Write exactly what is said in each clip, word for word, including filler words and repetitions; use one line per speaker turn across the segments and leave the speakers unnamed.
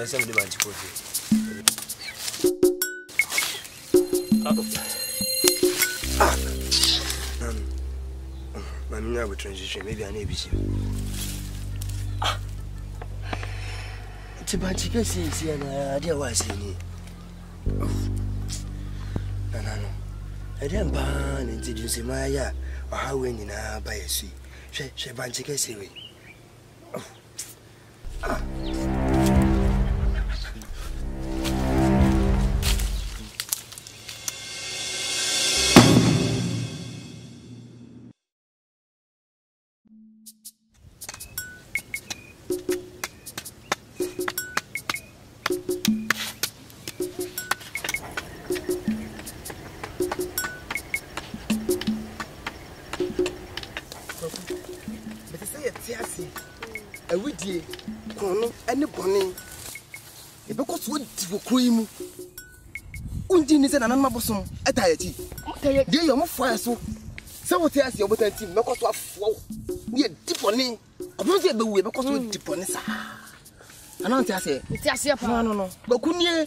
some the bank for you. Ah, um, my mina will transition. Maybe I need to. Ah, the bank is here, and I didn't want to see. No, no, no. I didn't ban into Juicy Maya or how when you are by a sea. She, she bank is here. Ah.
And I'm bosom at Haiti. Dear, you're more fire so. So, tell us your button team, no cost of flow. We are deep on it. I don't get the way because we're deep on it. I don't tell you, it's just your no, no, no. But couldn't you?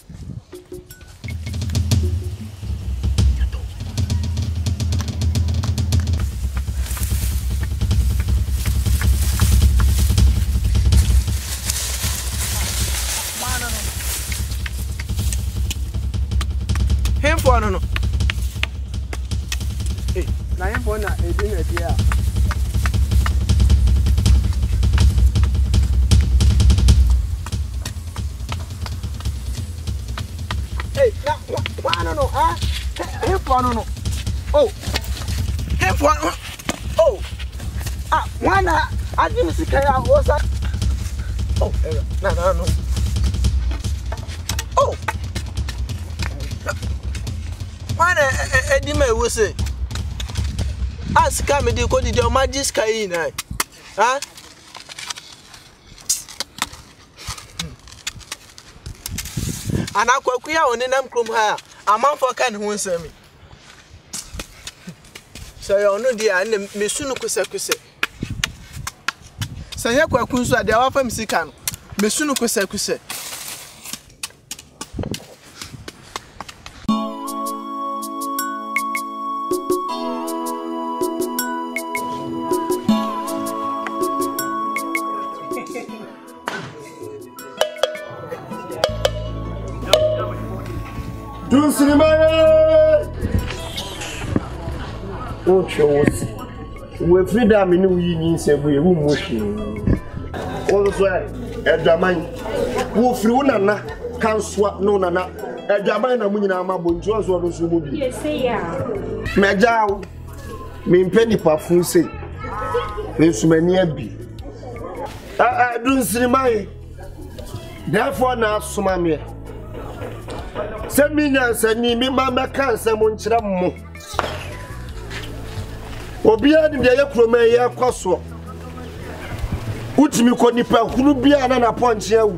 No, no. Hey, I am born at a dinner here. Hey, now, why no, no, ah? Him for no, no. Oh, him for oh, ah, why not? I didn't see Kaya was that. Oh, no, no, no. Oh. I didn't know say. Ask me the code your magic sky in. Huh? And I quite queer on them come here. A man for can who say me. So you know, dear, and me soon could say, could say. So here, quite cool, so they are from Sican. Me soon could say, could say.
Do cinema. Oh, chose. We're freedom in New Union, said we won't motion. Also, a German who flew Nana can't swap no Nana. A German and Munina Mabunjos or those who will be. Yes, yeah. Major, me penny parfum say. There's many a bee. I do cinema. Therefore, now, Sumamia. Send me now, send me, Mamma can't summon Chram. Obia de ya kroma ya kwaso utimi ko nipa hunu bia na na ponche awu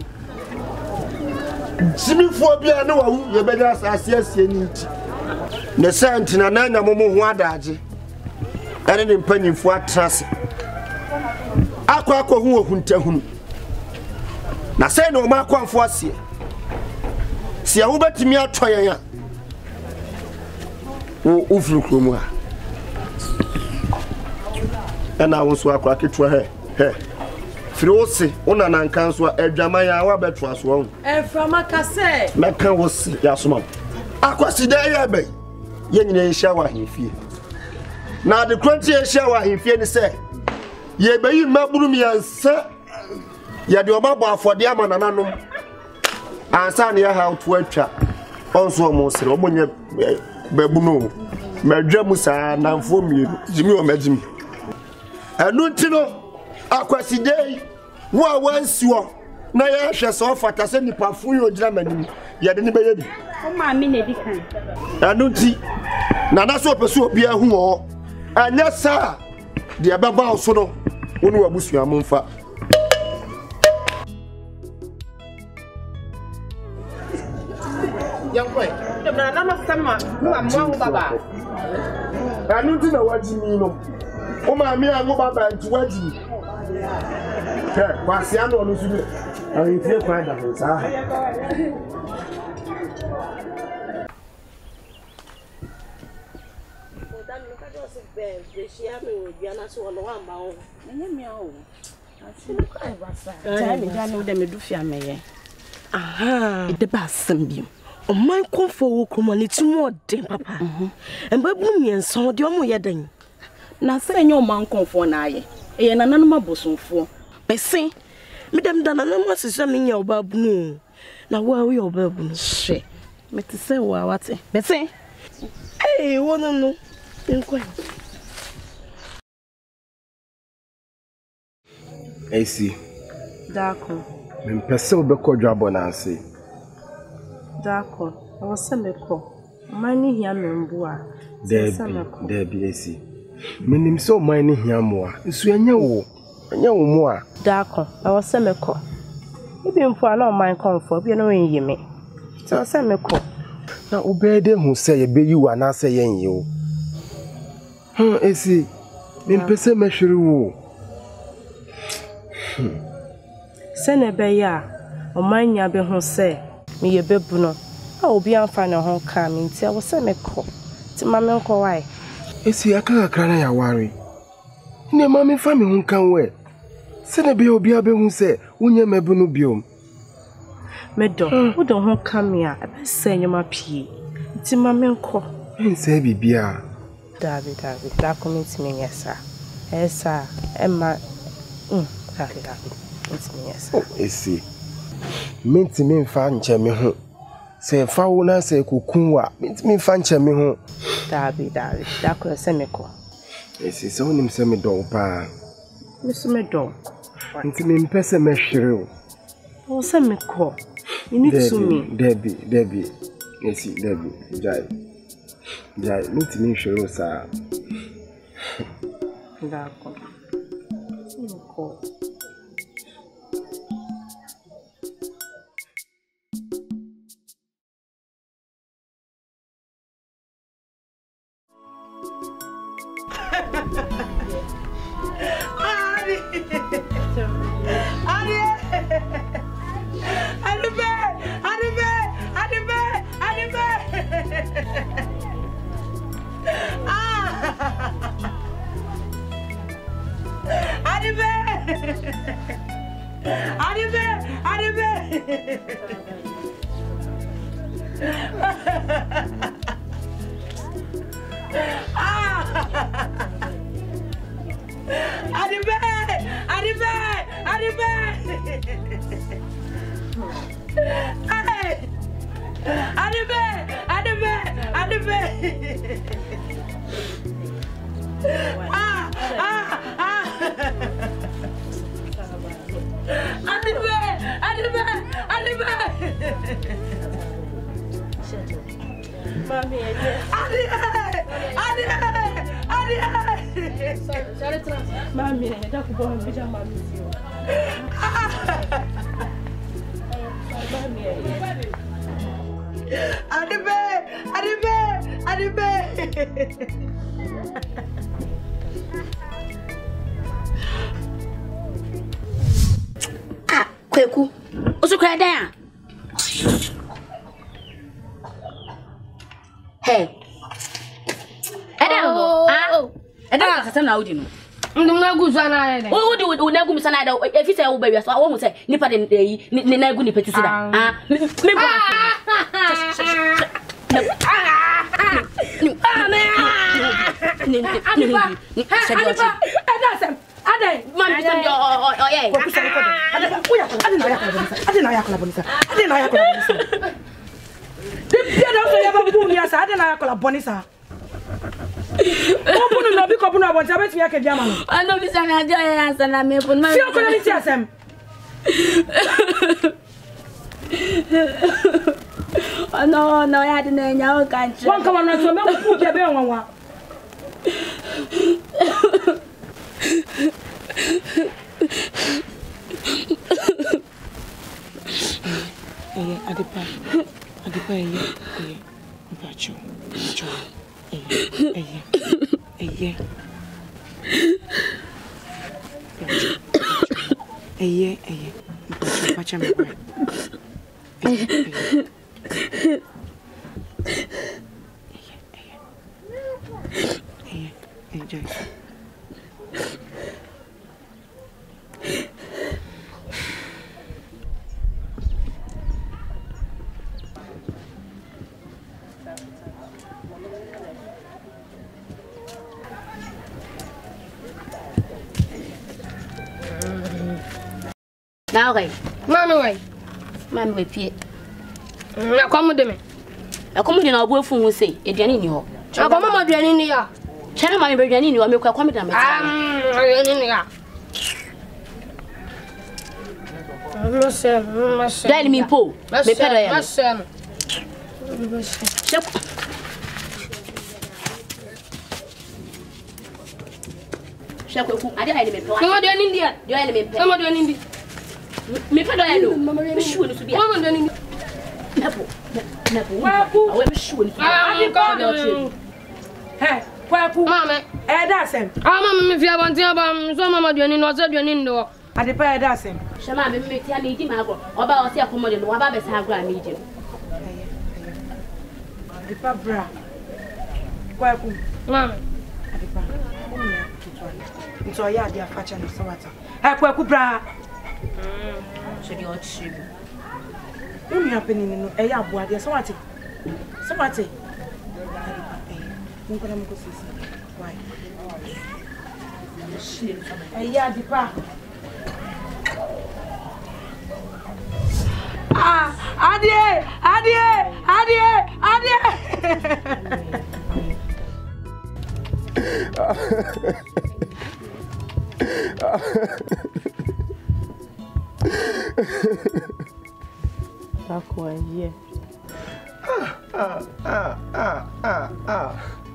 jimi fo bia na wawu ye beda asase asie ni nti ne santi na na nyamomo ho adaje ene ne mpanyimfo atrase akwa akwa hu ohunta hunu na sai na o ma akwanfo asie sia wo betimi atoyen ya wo ufuru kromu ha and I was so I could to her. Hey, Frosty, una nan canso, a Jamaya, wa betras one. And from a cassette, Mecan was Yasman. I was the day I bay. Yen shower in fear. Now the crunchy shower in fear, say, ye bay Mabrumian, sir. Yet your mabba for the Aman and Anum. And son, ya how to a chap. Also, almost Romunia Babuno, Madramusa, and for me, Jimmy or Majim. Anutino akwaside wo wansiwo na ya hwe so fata se nipa fun yo Germany ye de ne beye bi o ma mi na di kan anuti na na so peso obi ahu o anya sa de ababa so no wonu wabusu amomfa yankoi de na na ma sama mu amwa baba anuti na wajimi no o ma mi ango baba nti waji ke kwasi ano no su Oh, you feel quite a bit, huh?
Aha, the bassam beam. Oh, my comfort community more dim, papa. And baby, me and so the omo yadding. Now say your man comfort nae, and an animal bosom for. By say, Madame Dana is something your baboon. Now, where are your baboons? She, but to say, well, what's it? But say, hey, one no, inquire.
I see.
Darko.
Me pese obekọ dwabo na ase.
Darko. I was semeko. Mani hia membu a.
Debi, debi esi. Menim so mani hia mo a. Nsu anya wo. Anya wo mo a.
Darko. I was semeko. Ibi mpo ana o man comfort bi na wen yime. So semeko.
Na obede hu se ye beyi wa na se yen ye o. Hmm esi. Me pese mehwere wo.
Sene be ya omanya be ho se me ye bebu no a obi amfa ne ho ka me ntia wo se me ko ti ma me nko wai
esi aka akra na ya ware ne ma me fa me ho kan we sene be obi abe hu se wonye mebu no biom
me do wo do ho ka me a be se nyoma pie ti ma me nko
ense bibia
david david da comment me yesa esa emma mm david david
oh, esi. Minti mi mfa nche mi ho. Se fa wo na se kokunwa, minti mi mfa nche mi ho.
Dabi dabi, da ko se me ko.
Esi so nim se me do pa.
Me so me do.
Minti mi mpese me hwere o.
O se me ko. You need to me.
Debi, debi. Esi, debi. Jai. Jai, minti mi hwere o sa.
Da ko. Se ko.
Ah, Kweku. Oso kra dan. Hey. Edan go. Ah. Edan ka sasem na wudi no.
Ndum na gu sana ede.
Wo wudi wo na gu mi sana da e fi say wo ba wi so wo mu say nipa de yi ni na gu ni peti sida. Ah. Me bo. Ah me. Ni ni ni. Edan sam. Adai, man, bisa dia oh oh yeah.
Ko kusa ko. Ada uya, ada na ya ko bonisa. Ada na ya ko bonisa. Ada na ya ko bonisa. Dia dah so ya ba bu ni asa, ada na ya ko bonisa. Ko bunu no bi ko bunu abon tabe ti ya ke dia ma no.
Ano bisa na dia ya asa na me pun ma.
Fi ko ni ti asem.
Ano no ya de na nya o kanchi.
Wan ka wan na so me ku ke be wanwa. Eh, adipa. Adipa eh, eh. Bacho. Bacho. Eh, eh. Eh. Eh, eh. Bacho. Pacha me boy. Hey, hey, Joyce.
Now, right?
Mammy, wait.
Mammy, wait, Pete.
Now come with me.
I come in our work from say, a Jenny in your.
I come with Jenny in here.
Channel my Jenny in your milk, come with them.
I'm in here.
Daddy me po. Me pera ya. Shako ku ade ha me po.
Mama do ni dia.
Do ya me pe.
Mama do ni dia.
Me pe do ya no. Me shu ni so bia.
Mama do ni.
Na po. Na po. Wa ku. Awe me shu ni so.
Ade ko.
Hey, kwaku.
Mama.
Eh da sem.
Ah mama me fi abanti aba so mama do ni no so do ni ndo.
Ade pa eh da sem.
Shama me me tia me di ma go. Oba o se akomo de no wa ba be sa agro a me di.
Ade pa bra. Kwaku.
Mama.
Ade pa. Nto ya dia facha no sawata. Eh kwaku bra.
So di o chi.
You me happen no eh ya abo ade sawata. Sawata. Nko na mko sisi. Why? Eh ya di pa. Ah, adie, adie, adie, adie. Tako ye.
Ah, ah, ah, ah, ah.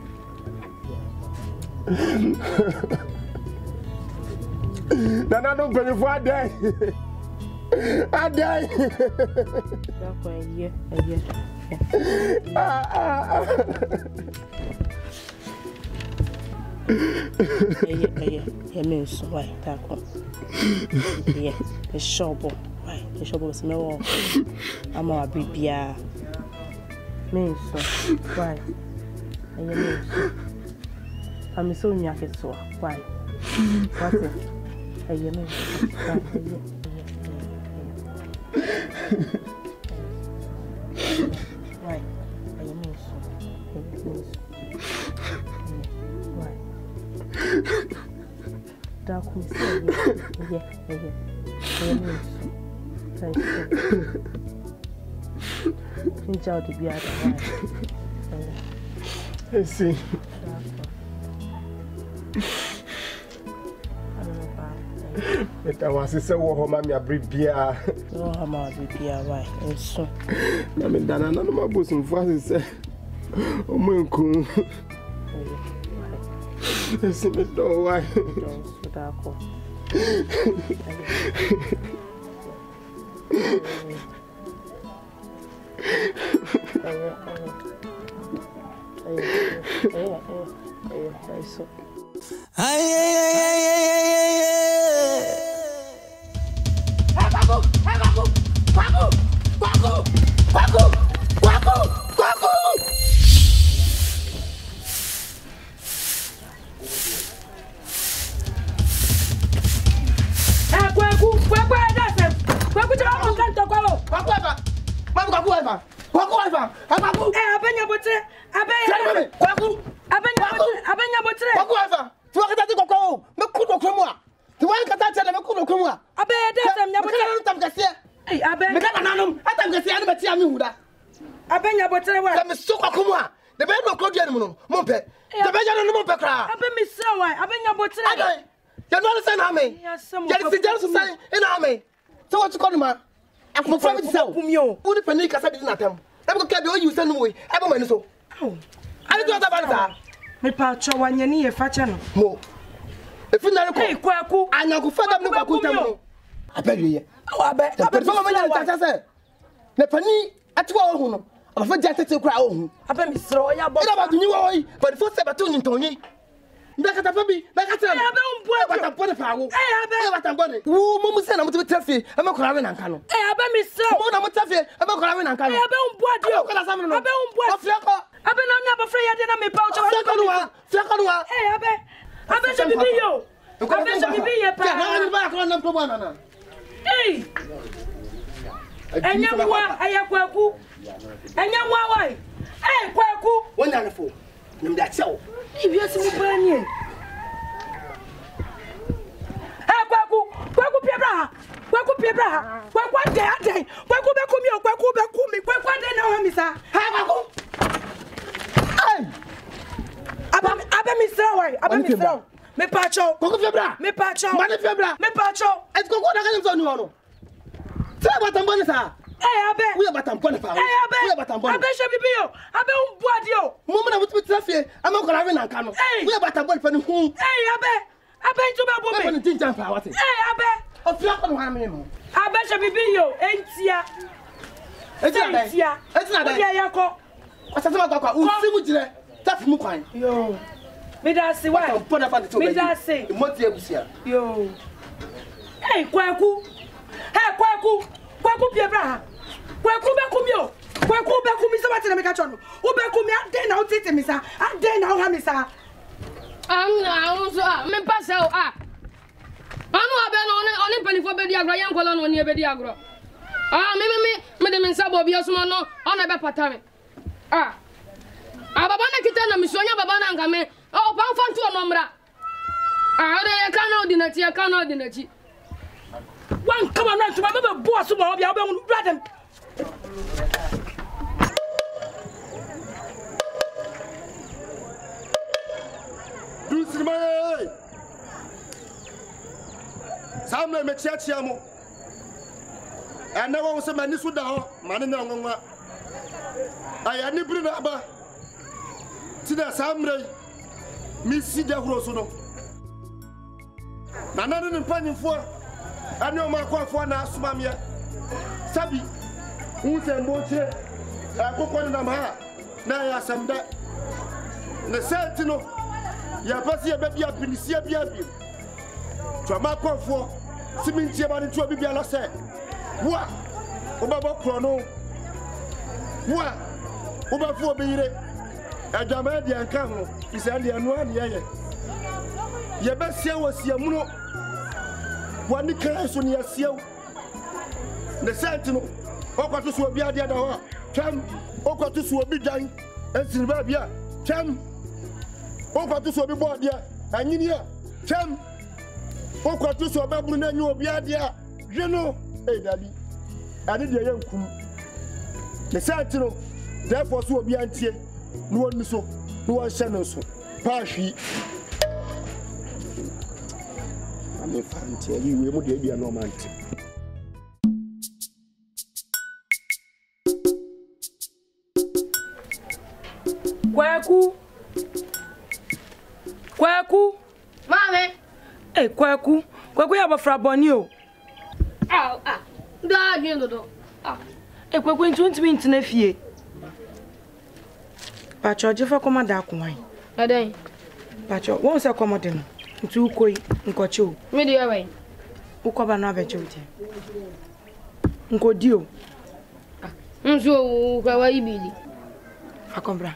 Nana don't pay for a day. A day.
Tako ye, ye.
Ah, ah, ah.
Eye eye ye me so why tako. Ye, e shobo. Why? E shobo se me wo. Ama wa bibia. Me so why? Eye me so. Ami so nya ke so why? What is? Eye me so. Why? Eye me so. Eye me so. Dark yeah, yeah, yeah. Thank you. Enjoy the beer.
I see. But I was so warm, I'm a brief beer.
Oh, I'm a beer, why? And so,
I mean, Dana, none of my bosom for say, oh, my cool. Yes, in the door, why?
So what you call him? I'm from the south. Who the panic I said in that time? I'm going to carry you send away. I don't know. I don't know about that.
Me patcho wanya ni e facha no.
Mo. If you na
Hey kwaku.
Anya go fada no kwaku tam. I beg you. Oh I beg. I beg so many times say. Na pani atwa ohu no. Afa ja tete kura ohu.
Abe mi sro ya bo.
Ina ba dunyi wo yi. But for se ba to ntonyi. Ndaka tapabi, ndaka tell.
Eh, abe umbo.
What a body power.
Eh, abe.
What a body. Woo, Mumu said I'm to be taffy. I'm a craven and cano.
Eh, abe mi so.
Mona Mutafi, I'm a craven and cano.
Eh, abe umbo adio. Abe umbo.
Flaco.
Abe na na ba frey ade na me pouch.
Flaco, Flaco.
Eh, abe. Abe se bibi yo. Abe se bibi ye pa.
Na na ba ko na ko bana na.
Eh. Enya mwa aya kwaku. Enya mwa wai. Eh, kwaku.
Wonya ne fo. Nim da chew.
Ibi asimu pani. Eh, kwaku. Kwaku piebra. Kwaku piebra. Kwaku ade ade. Kwaku be kumi o, kwaku be kumi. Kwaku ade na wa mi sa. Ha kwaku. Ai. Aba aba mi sra wai. Aba mi sra. Me pacho.
Kwaku piebra.
Me pacho.
Mane piebra.
Me pacho.
Et ko ko da kan so ni wono. Say batambo ni sa.
Eh, abe.
We batambo ni fa.
Eh, abe.
We batambo.
Abe she bibi yo. Abe umbu adio.
Mumu na mutu trafie. Ama ko rawe na nka no. We batambo ni fa ni hu.
Eh, abe. Abe ntu ba bo me.
Abe ni tinja fa wate.
Eh, abe.
O fia ko no ha me no.
Abe she bibi yo. Entia.
Entia.
Entia.
Entia da.
O dia yakọ.
O sa sama kwa kwa. O si mu jire. Tafu mu kwan.
Yo. Me da se wa.
Batambo na fa ni to.
Me da se.
Moti ebusia.
Yo. Eh, kwaku. Eh, kwaku. Kwaku piebra. Kwaku be kumi o. Kwaku be kumi se wate na me ka chono. O be kumi ade na o tete mi sa. Ade na o ha mi sa.
Am na o so ah me pass o ah. Anu abe no oni oni pelifo be di agro yan kwalo no oni e be di agro. Ah me me me me de me nsa bo bi osmo no ona be pata me. Ah. Ah baba na kita na misonya baba na nka me. O pa mfantu o no mra. Ah ode ye kana odinati ye kana odinati. One come on to my mother boss who will be able to grab them.
Do Simay Sam make church yamo. And never was a man who down, man in the I had ni bring up. Sida Samray Miss Sida Rosono. Nana didn't find for. I know my call for now, Sumamia. Sabi, who's a motor? I go on them ha. Now, I am that. The Santino, your passy baby up in the sea, baby. To my call for Simintia and to a baby, I said, what? About Chrono? What? About four baby? A Jamadi and Camo is only a one year. Your best year was your mono. One class on your seal. The Sentinel, Okatus will be at the other one. Cham, Okatus will be done, and Silvia, Cham, Okatus will be bought there, and in here, Cham, Okatus will be Bruno, you will be at there. You know, hey, Daddy, I did the young cool. The Sentinel, therefore, will be anti, no one so, no one channel so, Pashi. I'm fan tell you, we would be a normal.
Kwaku. Kwaku.
Mame.
Eh, Kwaku. Kwaku ya bafra boni o.
Ah, ah. Da gendo do. Ah.
Eh, Kwaku ntuntu mi ntena fie. Pacho jefa komanda akwai.
Adan.
Pacho, won se komode no. Ntu koi nkoche o.
Me di awai.
Ukoba na abeche uti. Nkodi o.
Ah. Nso kwa wa ibili.
Akombra.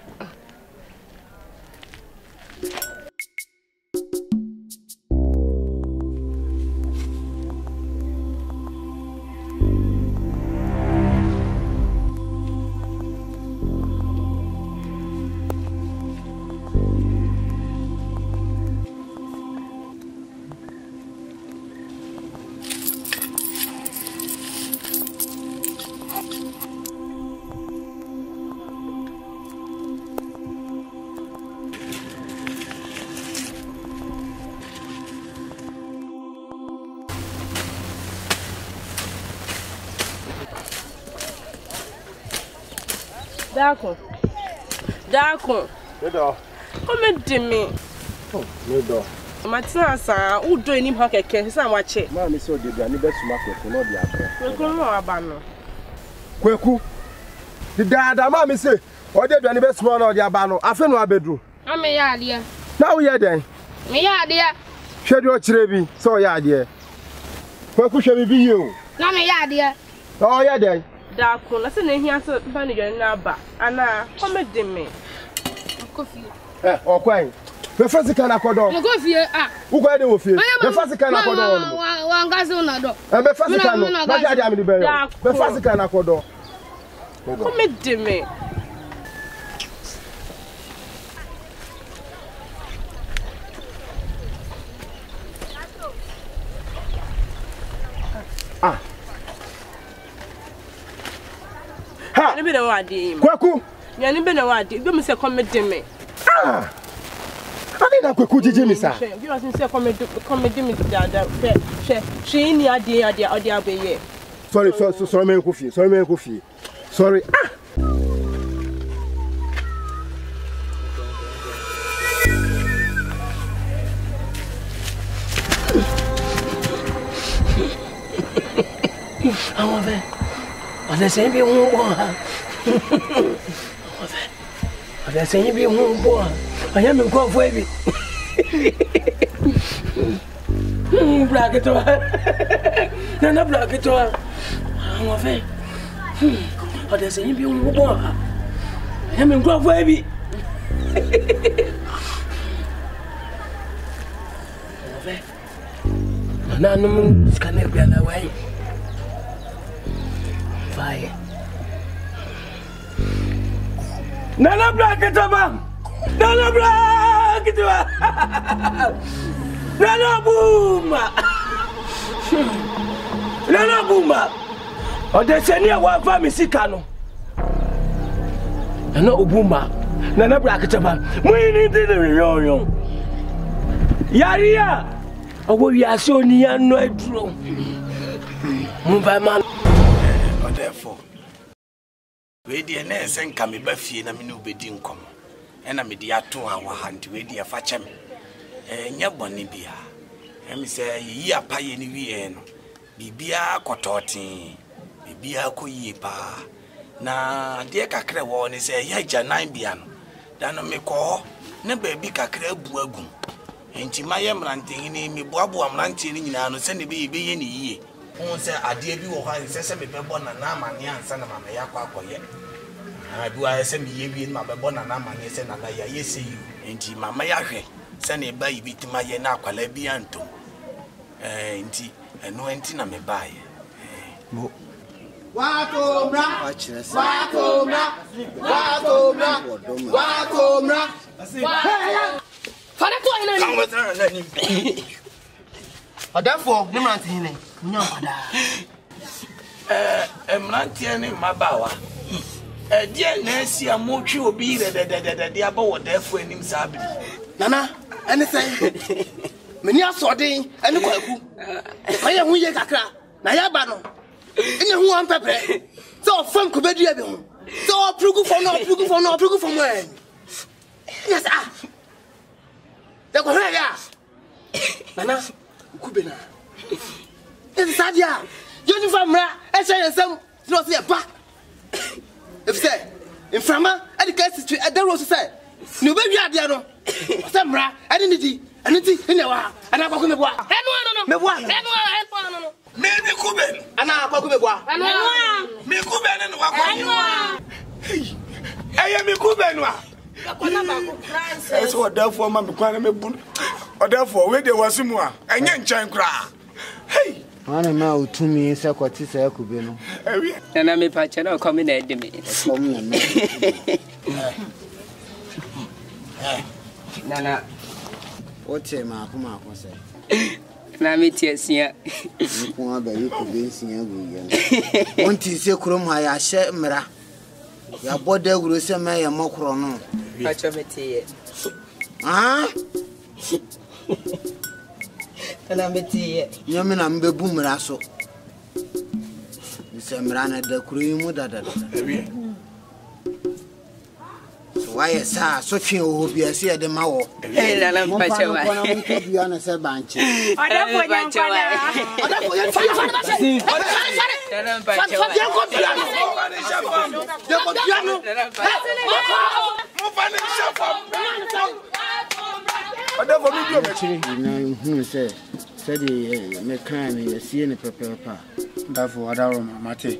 Dako. Dako.
Medo.
Come dimi.
Oh, medo.
Matina sa udo enim ha keke sa wa che.
Ma mi so de bia ni besuma ko no de akọ.
Ko no aba no.
Kwaku. The dada ma me say, o de bia ni besuma no de aba no, afa no abedru.
Ame ya alia.
Na wo ye den.
Me ya de.
Hwede o kire bi so ya de. Kwa ku hwe bi yi o.
Na me ya de.
Oh ya de.
Da ko na se na hia so ba ne dwan na ba. Ana komedi me.
Kofi.
Eh, o kwan. The first can akodo.
Mo go fie ah.
Wo kwa de wo fie. The first can akodo no.
Wa wa ngase una do.
Eh, the first can no. Na ja ja me di be yo. The first can akodo.
Komedi me.
Ah. Ha.
Ni be na wa de.
Kwaku.
Ya ni be na wa de. Bi me se komedi me.
Ah. Ani na Kwaku jiji mi sa.
Bi o sin se komedi komedi me dada. Fe, she, she ni ade ade ade abeye.
Sorry, sorry, sorry me ko fie. Sorry me ko fie. Sorry. Ah.
Àwọn fẹ́ ọ̀dẹ̀ sẹ́yìn bí wọ́n bọ̀ ha àwọn fẹ́ ọ̀dẹ̀ sẹ́yìn bí wọ́n bọ̀ ha ọ̀yẹ́ mi kọ́ fún ẹ̀bí bùràkìtọ̀ nana bùràkìtọ̀ àwọn fẹ́ ọ̀dẹ̀ sẹ́yìn bí wọ́n bọ̀ ha ọ̀yẹ́ mi kọ́ fún ẹ̀bí àwọn fẹ́ nana anum sikanẹ́ bí aláwáyé. Fire. Nana black it up. Nana black it up. Nana boom. Nana boom. O de senia wa fa mi sika no. Nana obuma. Nana black it up. Mo ni ti ni yo yo. Yaria. Owo wi ase oni ya no aduro. Mo ba man.
Therefore, we dear nurse and come back fee na me no be din come. And I media two our hand, we dear fetch me. And ya bonny beer. And me say, ye are pay any wee no. Bibia cototi, Bibia coye pa. Na dear cacre warn is a yaja nine biano. Dan me call, ne baby cacre buagum. And Timaya ranting in me boabu am ranting in an send baby any ye. On say a dear be or I say me born and nama and son of my yakwa. I do I send me in my born and nama and send another yes see you. And my mayahe send a baby to my yanaqua lebianto. And and no antina me buy.
Wato bra, wato bra, wato bra, wato bra.
Fana to ina
Come with her and then
Therefore, no man saying no pada.
Eh, emrantie ne mabawa. Eh, die na si amotwe obi de de de de de aba wo therefore enim sabi.
Nana, anything. Many are sorting and the Kwaku. I am who ye kakra. Na ya ba no. Ine hu am pepper. So from Kubedi abihun. So prugu for no prugu for no prugu for when. Yes ah. The ko ya. Nana, Kubena. It's Sadia. You from Ra, and say some no say ba. If say in Frama, and the case to at the rose say. No baby adiano. Some Ra, and in the and it's in the wa. And I go me boa.
no no no.
Me boa.
No no no no.
Me me kuben.
And I go me boa.
No.
Me kuben no wa kwa. Hey. Eye me kuben wa.
Akona ba ko France.
Eso what therefore ma me kwa na me bun. Or therefore we dey wasimu a. Enye nchan kra. Hey.
Ana ma utumi se kwati se akube no.
Ewi.
Nana me pa chana come na edeme.
Come na me.
Nana
Oche ma akuma akose.
na me tie sia.
Nko aba yi kube sia gu ye. Onti se krom ha ya hye mra. Ya boda guro se me ya makro no.
Acho me tie.
Ah?
Nana me tie.
Nyame na mbebu mra so. Se mra na da kuro yi mu da da.
Ewi.
So why sa so twen o bi ase ya de ma wo.
Eh nana me pa chewa.
Mo na mo ko bi ana se banche.
Oda po nyankwa.
Oda po yan fa fa na se. Oda
Nana me pa chewa.
Yan ko piano. Yan ko piano.
Mo fa ni shafam. Oda
for me do me.
Na hu say say the me kan me see ne pepepa. Therefore ada ro mate.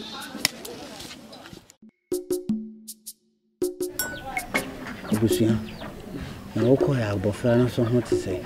Obusia. Na oko ya abofra na so ho tse.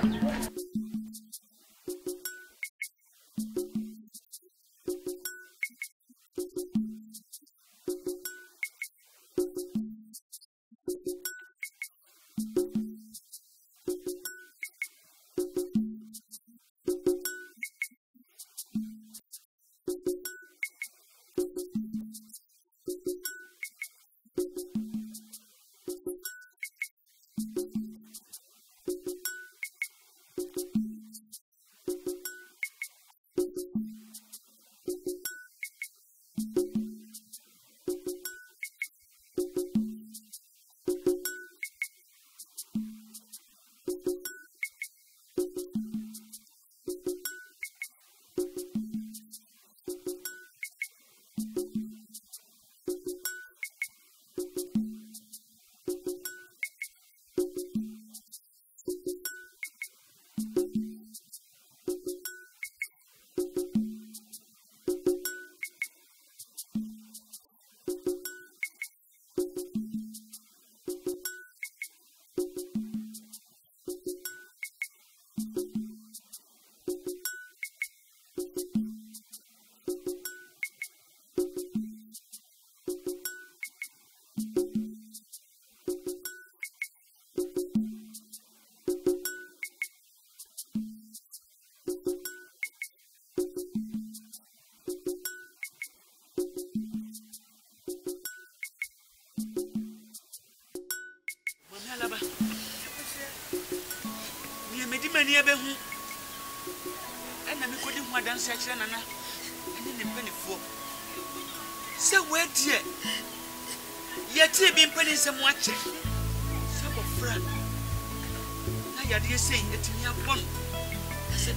Many ever who and I couldn't want to section and I didn't penny for. So, where dear? Yet, you've been penny some watching. Some of friend. Now you're dear saying that you have one. I said,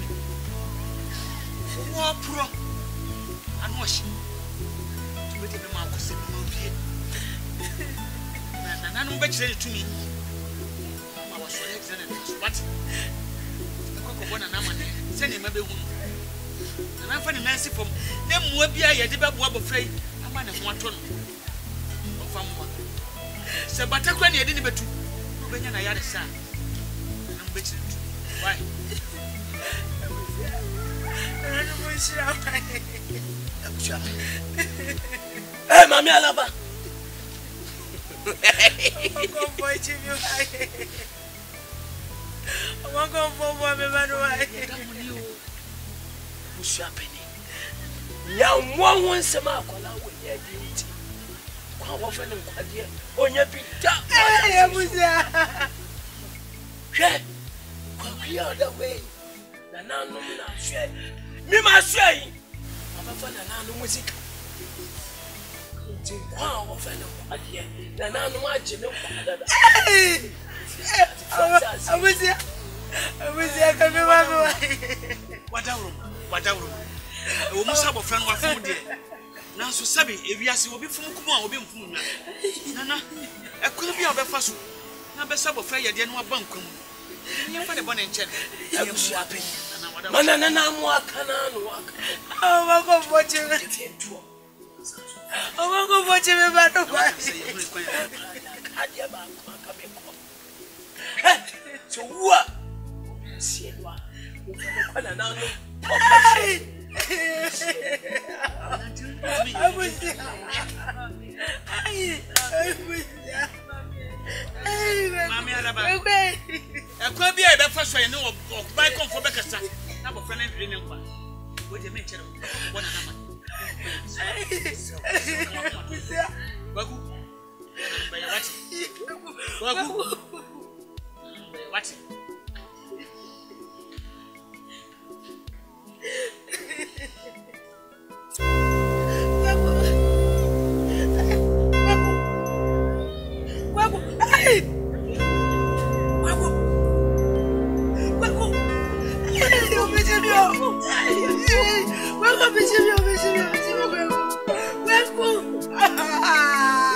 war pro and wash. To be the Marcus in the movie. And I don't bet you to me. I was for excellent. What? One and I'm sending my baby. And I'm finding Nancy from them will be a debate wab afraid. I'm one of one ton of one. So, but I can't hear any better. When I had a son, I'm bitching. Why? Hey, Mammy, I love her.
I want to go for me, Manuel.
What's happening? Young one wants a mark on our way. Quite often, quite dear. On your big top. I was there. Shed. Quite the way. The non nominal shed. Me, my say. I'm a fan of non music. Quite often, quite dear. The non watching. Hey! I was there. I was there. Come here,
what a room, what a room. A woman sub of friend was from there. Now, so Sabi, if you ask, will be from Kuma or be from Nana. I couldn't be a best. Now, best sub of Freya, dear, no bunkum. You find a bonnet and check. I was happy. Manana, walk and walk.
Oh, I go watching it. Oh, I go watching it.
So what? See what?
I was there. I was there. Mammy,
I could be a breakfast for you know of my comfort Becca. Number friend and drinking one. What you mention of one another. What?
Ah!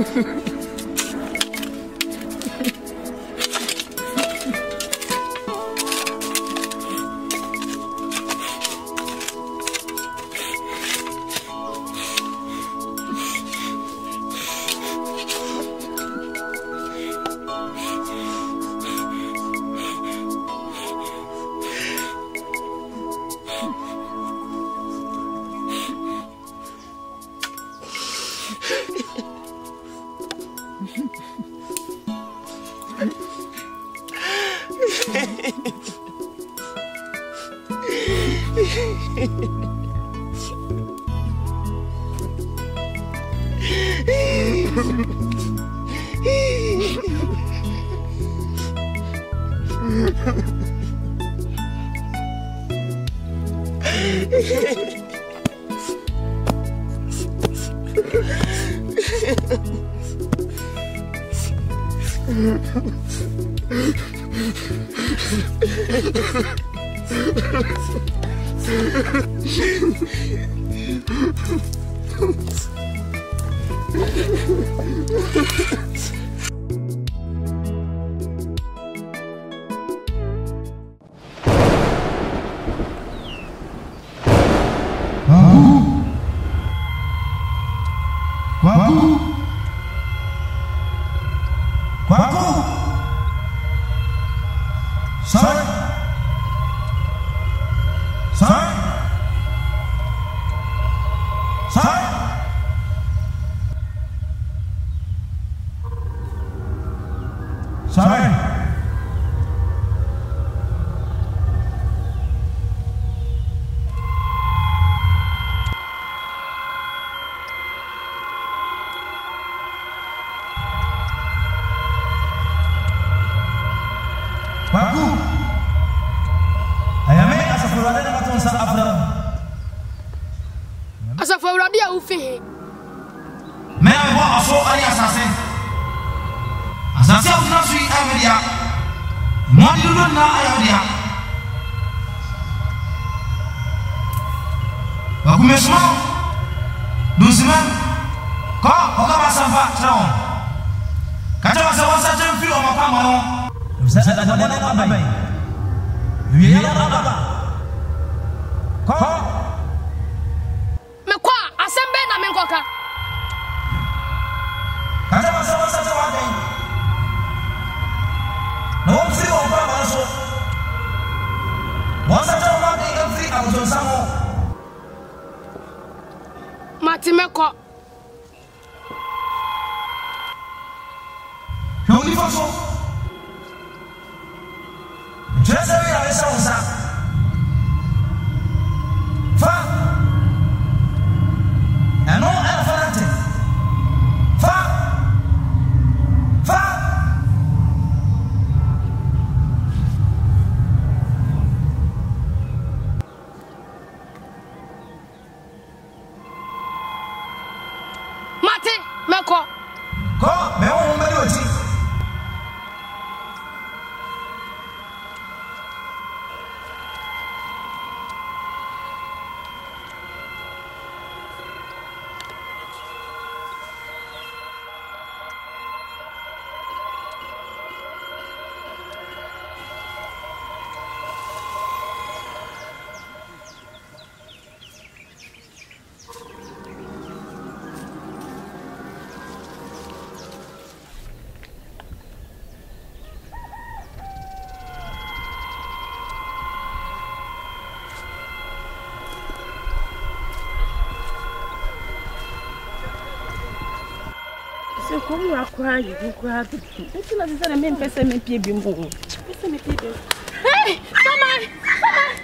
Como a cry, you cry. It's not the same person, me pay bimbo. Person, me pay bimbo. Hey, someone! Someone!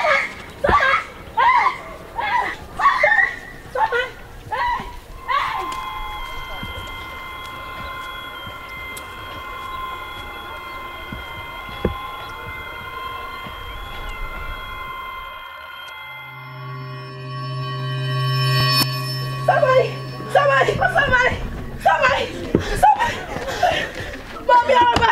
Someone! Someone! Somebody! Somebody! Somebody! Somebody! Somebody! Mommy, Araba!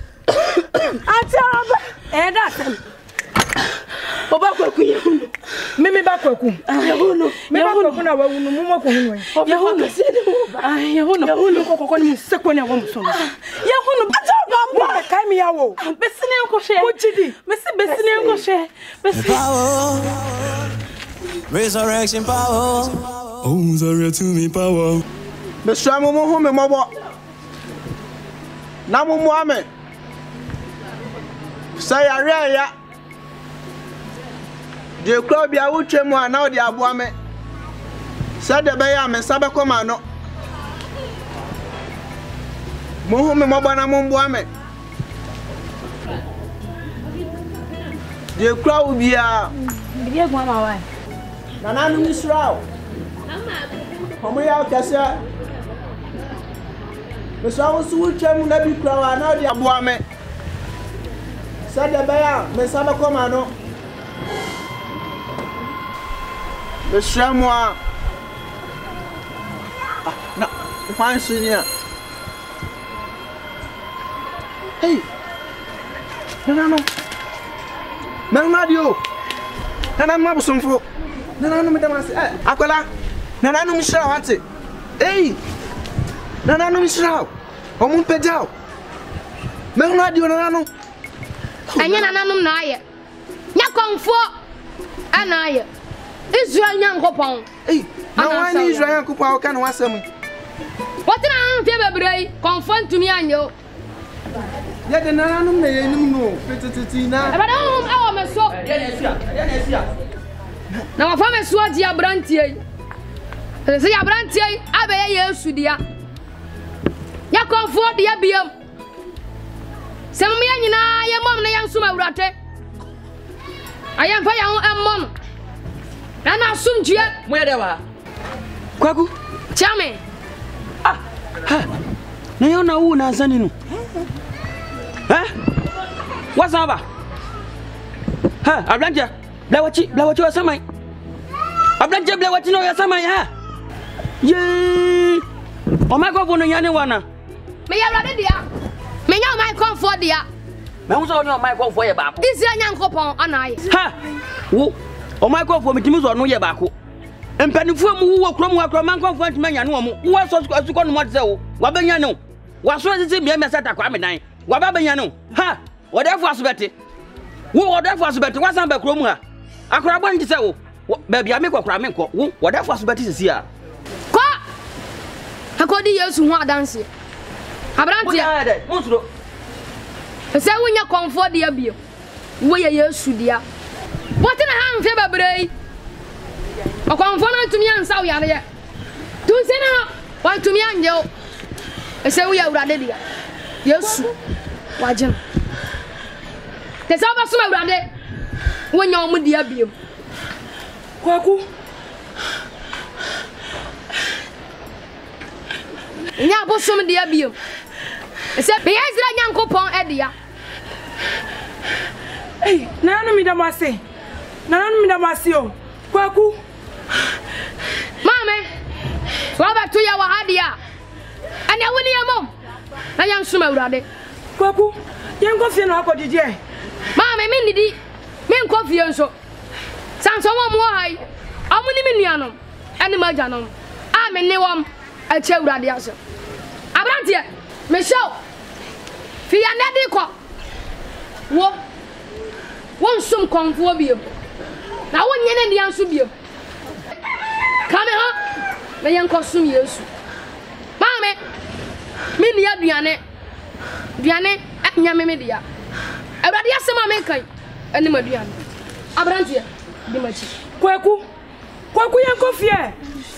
Auntie Araba! Eh, that's him. Oba kwa kuye hunu.
Mimi ba kwaku. Yahono. Me ba kwaku na wa wunu mumo ko hunu. Yahono. Ah, yahono. Yahono ko ko ni seko ni awo muso. Yahono ba ta ba ba kai mi yawo. Besine nko she. Mo chidi. Mesi besine nko she. Besi. Power. Resurrection power. Oh, sorry to me power. Mister Amumu hu me mobo. Na mumu ame. Say ya ya. The club ya uche mu ana odi abo ame. Say de be ya me sabe koma no. Mu hu me mobo na mumbu ame. The club bia. Bia gwa ma wa. Nana nu misrao. Mama ya kasa. Misrao su uche mu na bi kwa ana odi abo ame. Say de be ya me sabe koma no. Monsieur moi. Ah, non, pas un souvenir. Hey. Non, non, non. Non, radio. Non, non, non, son faux. Non, non, non, madame. Eh, à quoi là? Non, non, non, Michel, attends. Hey. Non, non, non, Michel. On monte pédale. Non, radio, non, non, non.
Anya na nanum na aye. Nya konfo ana aye. Israel Yankopon.
Eh, na wani Israel Yankopon o kan wasam.
What na am fe bebrei, confront to me anyo.
Ya de na nanum na yenim no, petititi na.
E ba don awo me so.
Ya na sia, ya na sia.
Na wa fa me so adi abrantie. Se ya abrantie abe ye Yesu dia. Ya konfo dia biam. Se mo ya nyina ye mom na yan suma wurate. Ayam fa ya ho emmon. Nana sumjie
moya dewa kwaku
chame
ah ha na yona wu na zani no eh wasaba ha ablanja blawachi blawachi wasamai ablanja blawachi no yasamai ha ye o ma ko bono yane wana
me ya rade dia me nya my comfort dia
me hu so ni o my comfort ye ba ko
isi Nyankopon anaye
ha wo o my God for me timi so no ye baako empanifu mu wo krom wa krom man konfo ntime nya no mo wo so so ko no mo tse wo wa benya no wa so tse bia me sata kwa me dan wa ba benya no ha wo defo asobete wo wo defo asobete wa san ba krom ha akora bo ntse wo ba bia me kokora me nko wo wo defo asobete sisi a
ko akodi Yesu hu adanse abranti
ya de monsuro
se wo nya comfort dia bio wo ye Yesu dia. What in a hand fever bray? A confound to me and South Yard. Two sena, why to me and yo? I say we are ready. Yes, why, Jim? There's almost so ready when you're with the abium. Quaku. Now, put some of the abium. Except the Ezra Yankopon Edia.
Hey, nana mi damase. Nana mi damasio. Kwaku.
Mame. So aba to ya wahadia. Anya woni ya mom. Na yan suma urade.
Kwaku. Yen ko fie na akodidi e.
Mame mi nidi. Mi nko fie nso. Sanso mo mo hai. Amuni mi nuanom. Ene majanom. A me ne wom a che urade aso. Abrantie. Me show. Fi ya ndedi ko. Wo. Won sum konfo bio. Na won yene ndi anso bio. Kame ha. Me yen ko sum Yesu. Mame. Mi ni aduane. Duane anya me me dia. Awurade asema me kan. Ene maduane. Abrantie di machi.
Kwaku. Kwaku yen ko fie.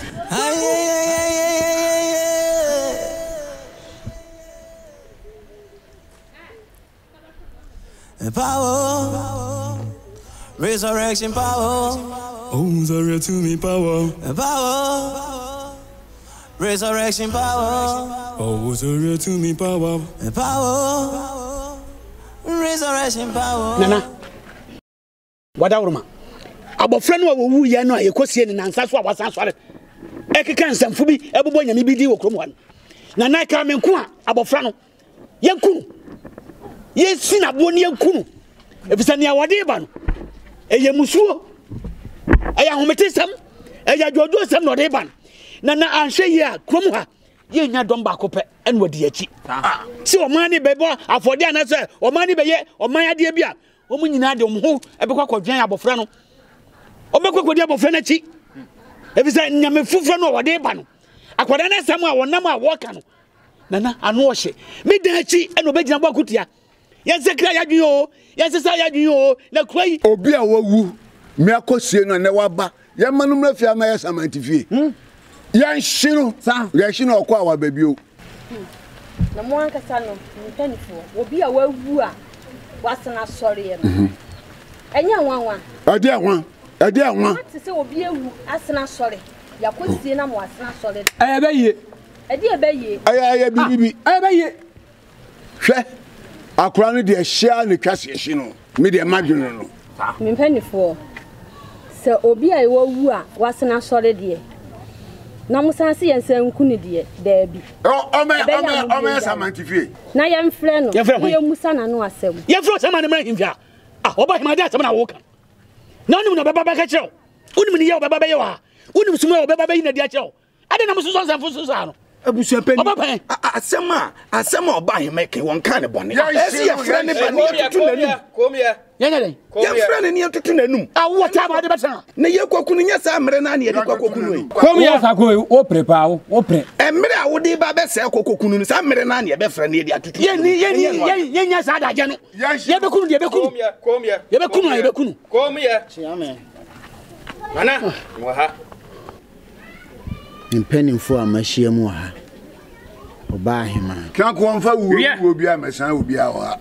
Power, resurrection power. Oh, sorry to me power. Power, resurrection power. Oh, sorry to me power. Power, resurrection power.
Nana, wadawroma. Abofra no wo wu ye no ayekosie ni nansa so awasan sore. Ekeka nsamfu bi ebubo nyame bi di wo krom wan. Nana ka menku a abofra no yenkunu. Yesi na bo ne yankunu. Efisa ne awade ba no. Eye musuo. Eya homete sam. Eya jojo sam no de ban. Na na anhwe yi a krom ha. Ye nya dom ba ko pe en wadi achi. Si o man ni bebo afode ana se o man ni beye o man ade bia. O mu nyina de o ho ebekwa kwadwan abofra no. O bekwa kwadi abofra na chi. Ebi se nyame fufra no wade ba no. Akwada na sam a wonam a woka no. Nana anu o hye. Me dan achi en obegina bo akutia. Yensekra yadwun o, yensesa yadwun o, na kwai
obi a wawu me akosie no na waba. Ye manum na fia ma ya samantifie. Hmm. Yan shino sa ya shino okwa wa babio.
Na mo anka sa no ntanifo obi a wawu a wasena sori ye no. Enya nwanwa.
Ade anwa. Ade anwa.
Ati se obi ewu asena sori. Yakosie na mo asena sori.
Aya beye.
Ade ebeye.
Aya aya bibibi.
Aya beye.
Hwe. Akura no de hia ne twase hye no. Me de madwene no.
Me mpanifo. Se obi a wawu a wasena sori de. Na musanse yense nkunu de da bi.
O o me o me o me samantifie.
Na yemfre no. Ye musa na no asem.
Yemfre sama ne mahimfia. Ah, oba himade asem na woka. Na onim no beba ba ka kyew. Onim ni ye obeba be ye wa. Onim suma obeba be yi na dia kyew. Ade na mususo nsafo suso ano.
Abusu pani. Asem a asem a oba himeke won ka ne bone. Esi ye fre ne bane tutu nanum.
Kom here.
Yenye den.
Ye fre ne tutu nanum.
Ah, what time ade beta.
Ne ye kwakunu nya sa mre na ne ye kwakunu yi.
Kom here sako wo prepare wo, wo pre.
Emre a wo de ba be se kwakunu sa mre na ne ye be fre ne ye atutu.
Ye ni ye ni ye nya sa da je no. Ye be kunu de be kunu.
Kom here, kom here.
Ye be kunu ye be kunu.
Kom here.
Chiame.
Mana? Wo ha.
Mpanimfo amahia mu ha. Oba ahema.
Kan ko mfa wu wu obi amesan obi a wa.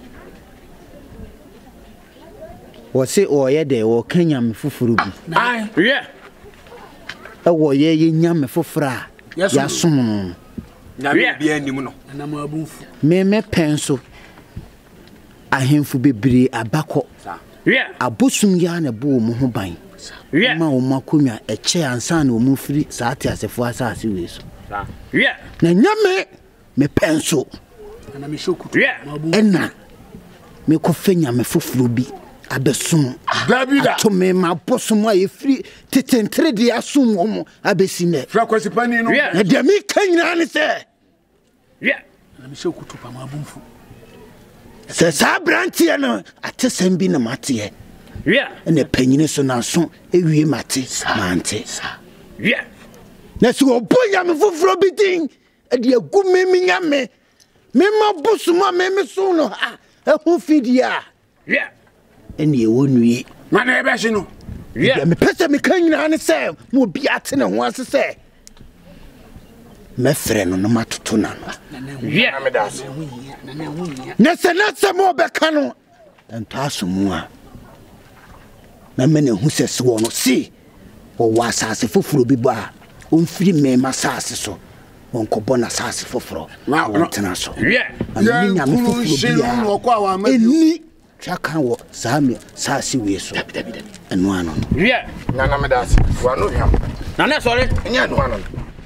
Wo se oye de wo kanyam fufuru bi.
Ai, yeah.
E wo ye ye nyam fufura. Ya som no.
Na bi anim no.
Na ma abunfu.
Me me penso. Ahemfu bebre abakọ.
Yeah.
Abosum ya na bo mu ho ban.
Yeah.
Ma wo makonwa eche ansa na wo mu firi saate asefo asase we so.
Yeah.
Na nyame me penso.
Na me shokutu. Yeah.
Ena me ko fenya me fufuru bi abesum.
Davida.
To me ma bosum a ye firi tetentre de asum wo mo abesine.
Fra kwasi pani no.
Na de me kanyina ne se.
Yeah. Na me shokutu pa ma abunfu.
Se sa brantie no atesem bi na mate.
Yeah.
Ene panyine so na so ewie mate mante.
Yeah.
Na so obonya me fufuro bi din e de agu me nyame. Me ma bosuma me me so no ha. E ho fidia.
Yeah.
Ene e wonue.
Ma na e be hye no.
Yeah. Me pese me kanyina ne se mo bi ate ne ho ase se. Me frɛ no no matoto na no.
Yeah.
Me das.
Na se na se mo be ka no. Ento asomu a. Na me ne hu se se wo no si. O wa asase foforo bi ba. On firi me ma asase so. On ko bona asase foforo.
Na
tena so.
Yeah.
Ami nya me foforo bi.
No kwa wa ma.
Eni twaka wo saami saase we so. Eno ano.
Yeah.
Na na me das. Wa no hwam.
Na na sorry.
Nya no ano.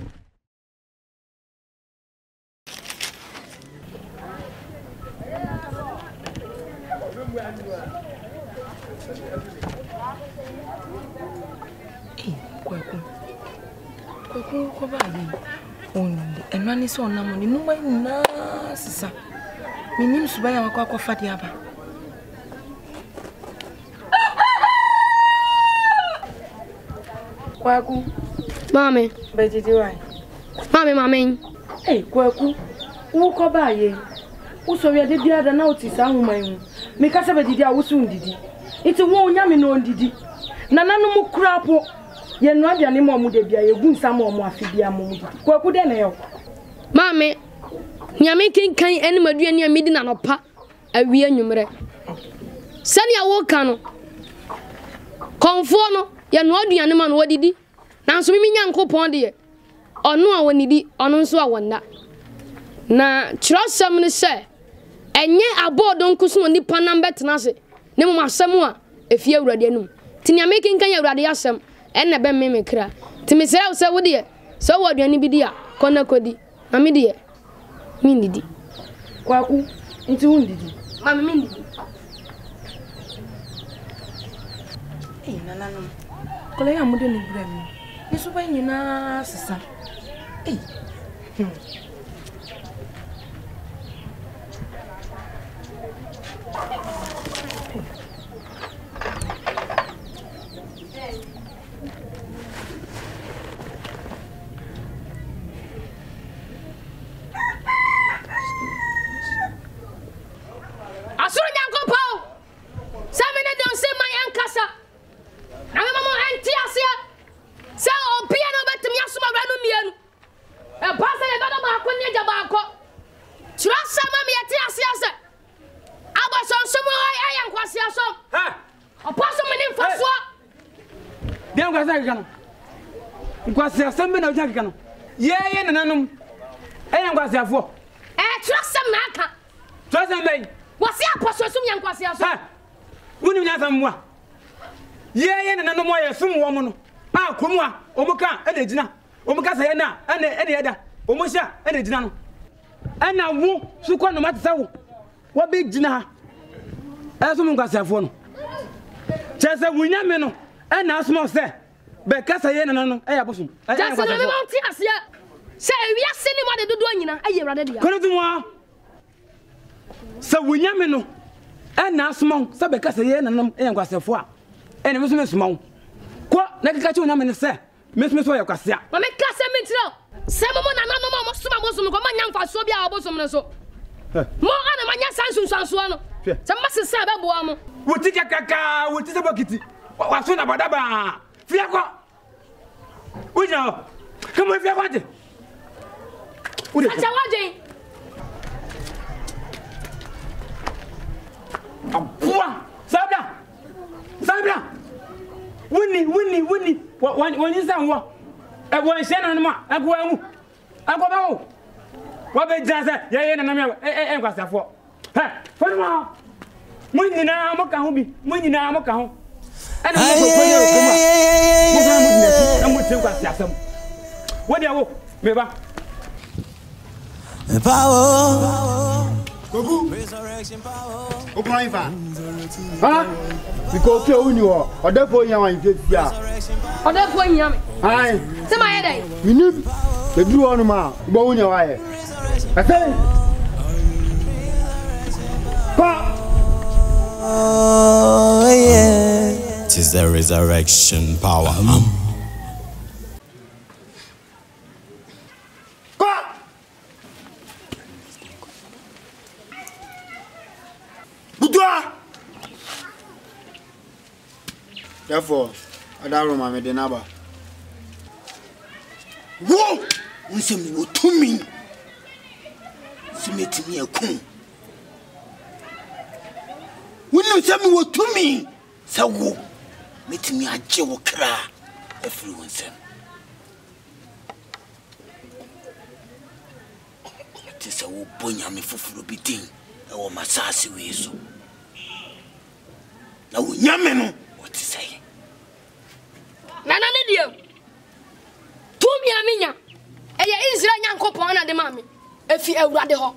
Kwaku kwa bayi onde enwani so onamo ni numa na sisa minim subaya wakwa kwa fadi aba Kwaku
Mami
bejiji wai
Mami mami
Eh kwaku wo kwa bayi uso ya de dia da na otisa ahuma hu me kasa bejiji a wusu ndidi iti wo nyame no ndidi na nanu mu krapo ye no aduane mo mu de bia ye gu nsam mo afibia mo mu kwaku de na yo
Mami nyame kinkan eni maduane amidi na nopa awie anwumre sani awo ka no konfo no ye no aduane ma no wadidi nanso mimi nyankopon de ono a wonidi ono nso a wonna na kirosam ne se enye abodo nkuso nipa na mbetena se ne mo asem a efie awurade anum ti nyame kinkan awurade asem enne be me mekra ti me se se wo de so wo aduane bi di a kona kodi na me de mi ndidi
kwaku nti wo ndidi
mama mi ndidi
eh nanano akole ya mude ni brem. Ni so ba nyina sesa. Eh.
Nkwasi asembe na ujaki kanu. Ye ye na nanum. Eya nkwasi afo.
Eh, trusam na aka.
Trusam bɛn.
Wasi aposo sum ya nkwasi aso.
Ha. Wuni nya samwa. Ye ye na nanum aye sum wo mo no. Ah, komwa, omuka e na gina. Omuka sɛ ye na, ene ene yeda. Omusha e na gina no. Ɛna wo sukɔ no matesa wo. Wo be gina ha. Eh sum nkwasi afo no. Chese wunya me no. Ɛna asmo sɛ be kasa ye nana no e ya bosum e ya
kwasa me won ti asia se wi ase ni mo de dodo nyina e ye wrade dia
kono tumo se wunya me no e na asmo se be kasa ye nana e ya kwasefo a e ne meso mesuma ko na kika chi wunya me ne se meso meso ya kwasa
ma me kasa me tiro se mo mo nana no mo suma bosum ko ma nya mfa so bia bosum ne so mo ana ma nya sansun sanso no se ma se se be boa mo
wuti kaka wuti se bokiti wa so na badaba Fiako. Uja. Kama fiako aje. Ule.
Acha waje.
Apua. Sabla. Sabla. Wini wini wini. Wani wani sanwa. E won shena no ma. Agwa hu. Agwa ba ho. Wa be jaza ye ye na na me e e kwasafo. Ha. Fani ma. Mun nyina mo ka ho bi. Mun nyina mo ka ho. Ana mo ko ko ye ko ma. Mo fa mo dinati na mo tse kwasi asam. Wo dia wo me ba.
Power.
Kogu.
Resurrection power.
O ko ifa. Ha? Biko ke uni wo. Odefo nya wan fia.
Odefo nya me.
Ai.
Se ma ye dai.
Mini. Be duru onu ma. Bo unya wa ye. Ate. Pa.
Oh yeah. Tis the resurrection power. Um.
Budua. Therefore, adaro ma me de naba. Wo! Unsemi wo tumi. Simeti mi ekun. Wunu semi wo tumi. Sawo. Metimi agye wo kra afiri wonsem. Tisa wo bonya me foforo bidin e wo masase we so. Na wo nyame no what say?
Nana ne dio. Tumi aminya. Eye Israel nyankopon na de mame. Efi awurade ho.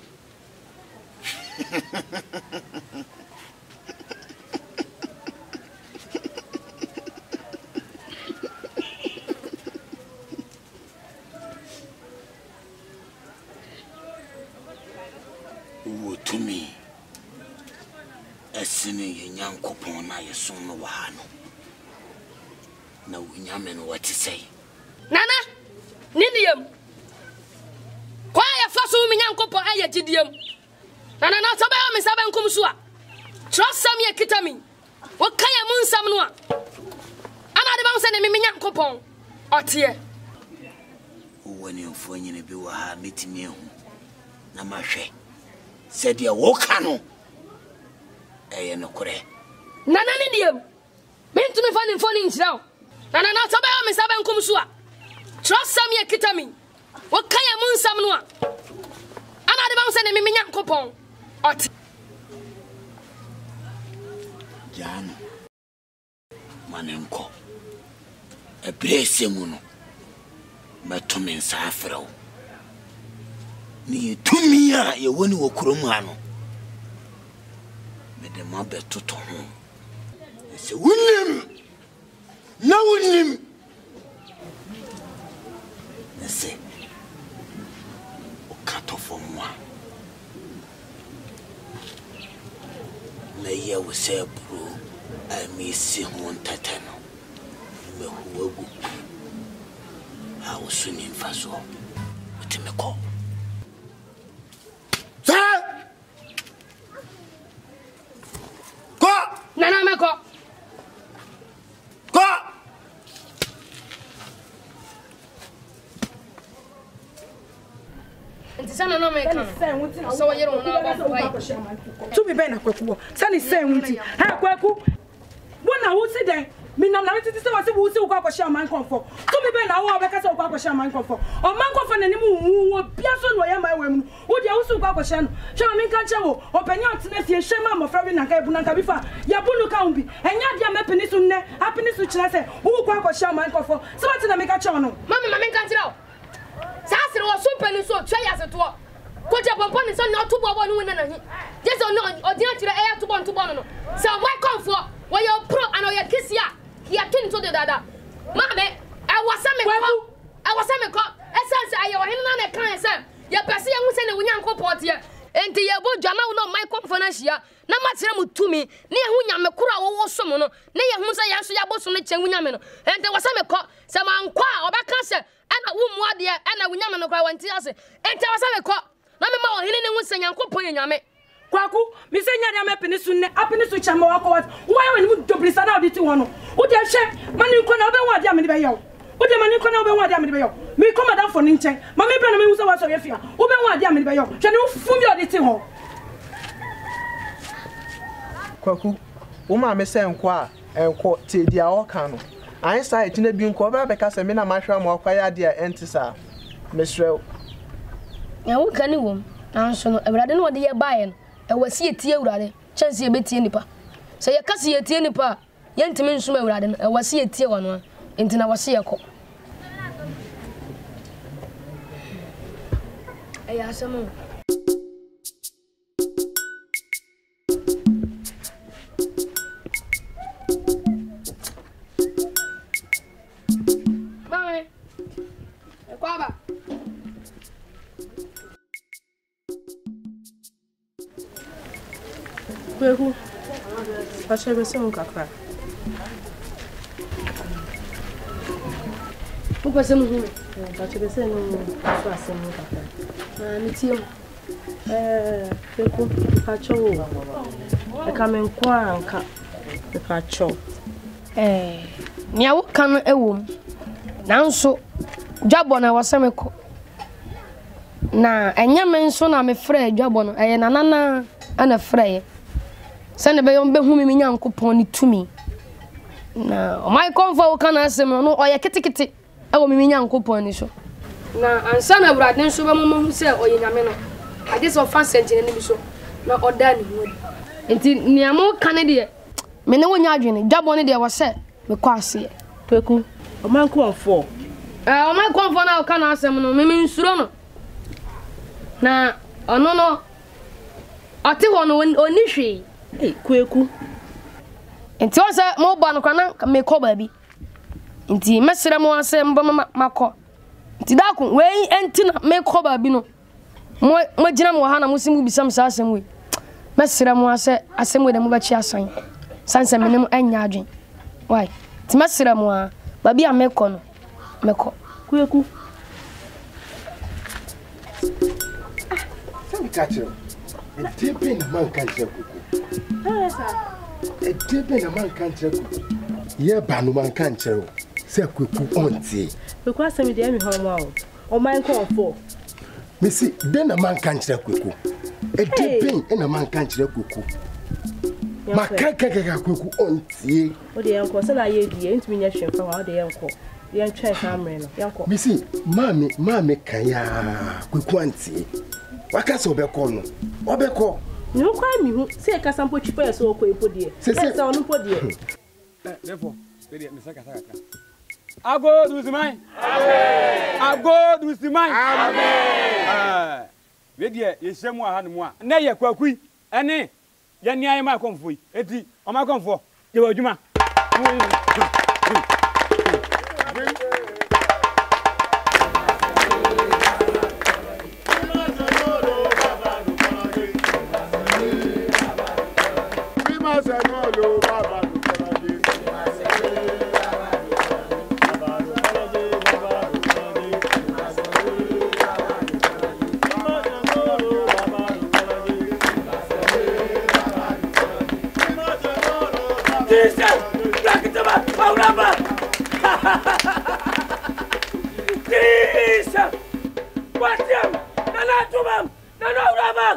To me, a sinner, young coupon, I assume no one. No, Yaman, what to say?
Nana, Nidium. Quiet, first woman, young couple, I at Gideum. Nana, not about Miss Aban Kumsua. Trust some ye kitami. What can you moon some noa? I'm not about sending me young coupon. Or tear.
When you're finding a bill, meeting me. Namashe. Said ya wokano eh no kore
nana ne diem me ntumi fa ne foni nchiraw nana na toba me sabe nkom so a trust sam ye kitami wo kan ya munsam no a ana de ba se ne me menya nkopon ot
jan manenko e blesse mu no metumi nsa afrew ni tumia ye woni wo kurom ha no me de ma beto to ho se wunim
na wonim
ese o kato fo moi na ye wo se bro ami si ho ntatano me huwagu a wo suni mfaso utime ko
sa ko
nana me ko
ko
nti sana no me kan so wo yero na ba fai
to be ben akwaku sani say nti ha akwaku wona wo si den minam na titi se wase wo si wo akwashi man konfo to be ben na wo obeka se wo akwashi man konfo o man konfo na nim wo bia so no ye man wem wo dia wo si wo akwashi no hwe me nka che wo openya otena fie hwema amofra bi na ka ebu na ka bi fa ya bunu ka umbi enya dia me peni so nne apeni so kire se wo kwa akwashi man konfo se wate na me ka che no
mami mami nka che wo sasiri wo so peni so twa ya se to ko je pompo ni so na to bobo ni wona na hi jeso no odina kire e ya to bon to bon no se wo konfo wo yo pro ana yo kisia ya kin to de dada mame e wasa me ko e wasa me ko essence aye wo hin na na kan se ya pese ya hu se ne wunya nkopot ye enti ye bo dwama wo no mai konfo na hia na matire mu tumi ne ye hu nyame koro a wo wo so mo no ne ye hu se ya so ya bo so ne chen wunya me no enti wasa me ko se man kwa obeka se ana wo mu ade ana wunya me no kwa wanti ase enti wasa me ko na me ma wo hin ne hu se nyankopon ye nyame
kwaku mi se nya dia me pene su ne apene su chama wa ko wat wo ya wani mu dobri sana odi ti wono wo dia hwe mani ko na obe wa dia me de be yawo wo dia mani ko na obe wa dia me de be yawo mi ko madam for ni nchen ma me bra na me hu se wa so ye fia wo be wa dia me de be yawo hwe ne wo fu mi odi ti ho
kwaku wo ma me se nko a enko ti dia o kan no an sa eti na bi nko obe be ka se me na ma hwa mo akwa ya dia entisa me srew
ya wo kan ni wom anso no ebrade no de ye bae no e wasi etie ewurade chance ye betie nipa se ye kase ye tie nipa ye ntimi nsum ewurade no e wasi etie wono entina wasi ye ko aya asamo mame e kwaba
Kweku, pacha bese nkakra.
Uko semu hu.
Pacha bese no so asemu nkakra.
Na mitio.
Eh, kweku, pacha wo. E ka men kwa anka. E pacha.
Eh, ni awo kan ewom. Nanso dwabo na waseme ko. Na enya men so na me frɛ dwabo no. Eh na nana ana frɛ. Sene be yon be hu mi nyankopon ni tumi na o mai konfo kana asem no o ye kitikiti e wo mi nyankopon ni so na ansa na brade nso be mo hu se o ye nyame no ade so fa sentine ni bi so na oda ni hu enti niamo kane de me ne wonya adwene dwabo ne de wo se me kwa ase
Kweku o man konfo
eh o mai konfo na o kana asem no me me nsuro no na ono no ate ho no oni hwe
eh Kweku
enti o se mo ba no kana me ko ba bi enti mesere mo ase mba makọ enti da ku we enti na me ko ba bi no mo mo gina mo ha na mo simu bisam sa asem we mesere mo ase asem we de mo ba chi asan sanse me ne mo anya adwen why ti mesere mo a ba bi a me ko no me ko
Kweku
Sani kacho e tepe na man kanche kuku
eh sa
e tepe na man kanche kuku ye ba no man kanche o se kuku onti
Kweku asemi de mi ho ma o o man konfo
Missy, then a man can't check kuku. A dipping in a man can't check kuku. Makaka kuku on tea.
O de yanko se na ye di enti mi nya hwe fa wa o de yanko. Ye ntwe camera no. Yanko.
Missy, mami, mami kaya kuku anti. Waka so be call no. Obeko.
Ni o kwa mi hu se ka sampo twipa ye so o ko epo de. Se se onu po de.
Eh, therefore, we dey me saka saka. Ago dusimai. Amen. Ago dusimai. Amen. Ah. We dey ye hyemu aha ne mu a. Na ye kwakui. Ene ye nia ye ma konfo yi. Eti o ma konfo. Ye wadwuma.
Tubam! Nana Rama!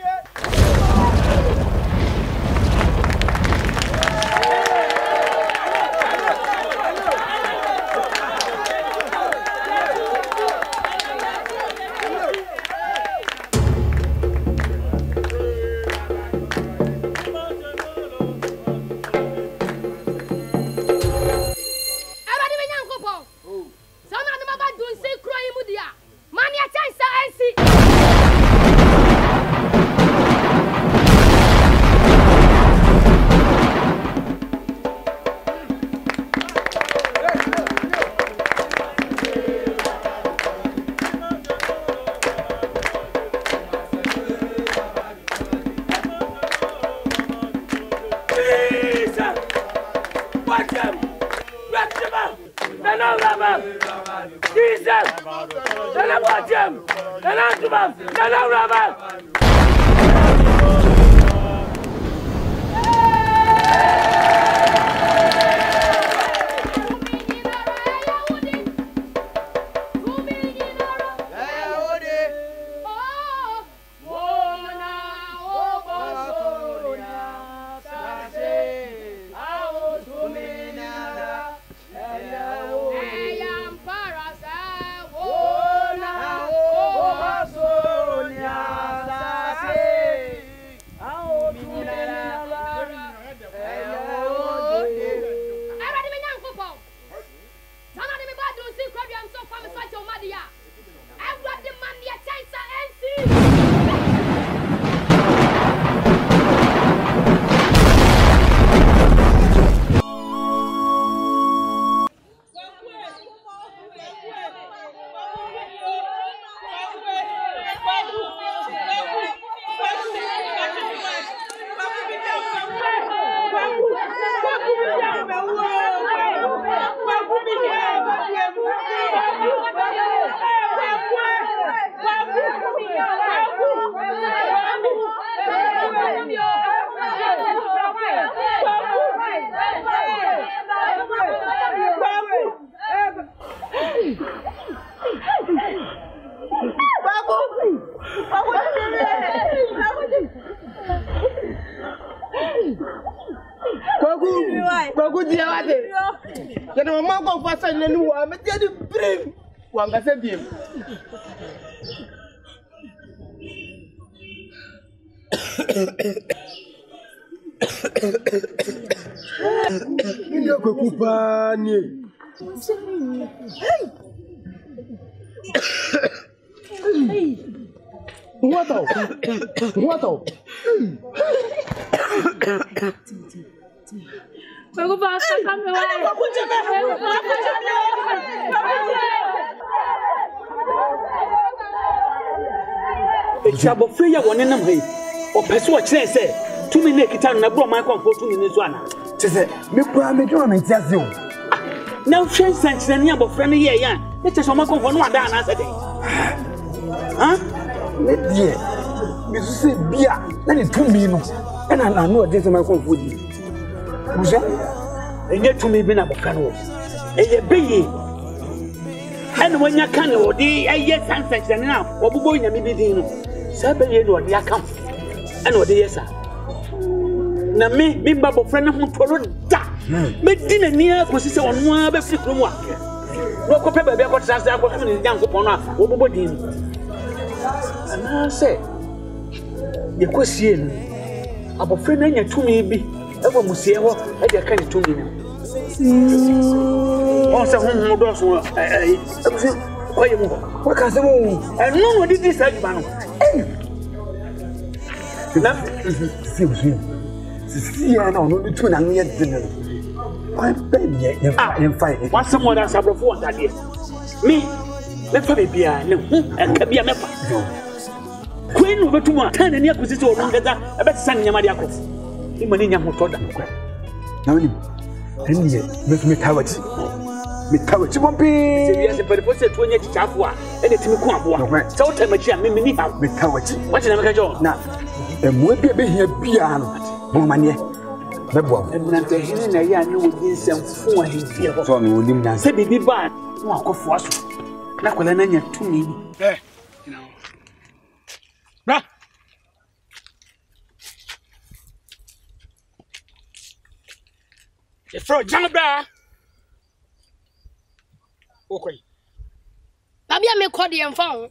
What out? What out?
Bago ba ka kami wa? Bago jeme. Bago jeme.
Echabo freya wone nam hai. O pese wo kire se tumi na kita na bro man konfo tumi ne so ana.
Tese me kwa me dwo na ntiase o.
Na hwen sanchire ne abofra ne ye yan. E che so man konfo no ada na se de. Ha?
Me die. Me so se bia na ne tumi no. E na na no de so man konfo di. Buja?
Enye tumi bi na abofra no. Eye beye. Ene wanya kan o di eye sanchire ne na obubo nyame bi din no. Sa beye no de aka. Ene o de yesa. Na me me ba abofra ne ho toro da. Me di na ni akosi se ono a be firi kromu a. No ko pe ba be ko transa ko me nyan ko pono a obubo din. Ana se ye kosie no abofra na nya tumi bi e bo musie ho e de ka ni tumi no. On se ho ho do so eh eh oye mu ko ka se mu e no no di di sa di ba no.
Na si si si ya no no tu na nye de no. Why ben ye ye fa fa.
What some other sabrofo on that day. Me me fa be bia ne hu e ka bia me fa. Queen no betu ma tan ni akosi se o no ngeza e be san nyama de akof. Imani nya ho to da ko.
Na woni eniye me me tawachi. Me tawachi bombi.
Se bia se pere se to nya chichafo a e de timi ku aboa. Se o tamachi a me me ni ha.
Me tawachi.
What na me ka jo?
Na e mo bia be hia bia no. Bon manie. Bebo.
E na te hene na ya ne wo din semfo a hifie ho.
So no onim nan.
Se bibi ba no akofo aso. Na kwala na nya tumi ni.
Eh. You know.
The fraud Janabra. Okay.
Babia me call the phone.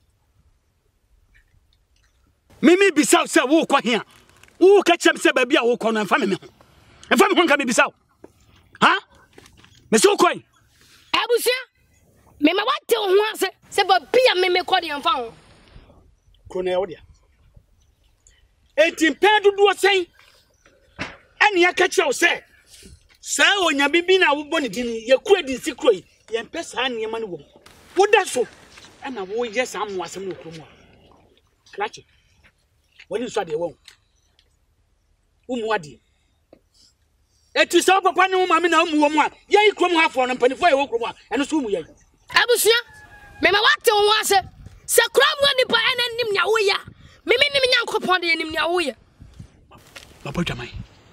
Mimi bisa say wo kwa here. Wo ka chem say babia wo kwa no mfa me me ho. Mfa me ho nka me bisa. Ha? Me so koi.
Abusia. Me ma wate ho ase say babia me me call the phone.
Kro na wo dia. Enti mpɛ dodo sen. Ani aka kire wo say. Sa onya bibi na wo bɔ ne din ye kura di si kro yi. Ye mpɛ sa ne ma ne wo. Wo da so. Ana wo ye sa mo asem no kro mu a. Krachi. When you saw the one, Umwadi. It is all Papa no mamma, no woman. Yea, come half on and penny for your work, and assume ye.
Abusia, Mamma, what do you want? Sir Cram one by an enemy Yaoya. Mimi Uncle upon the enemy Yaoya.
Papa, Jamai.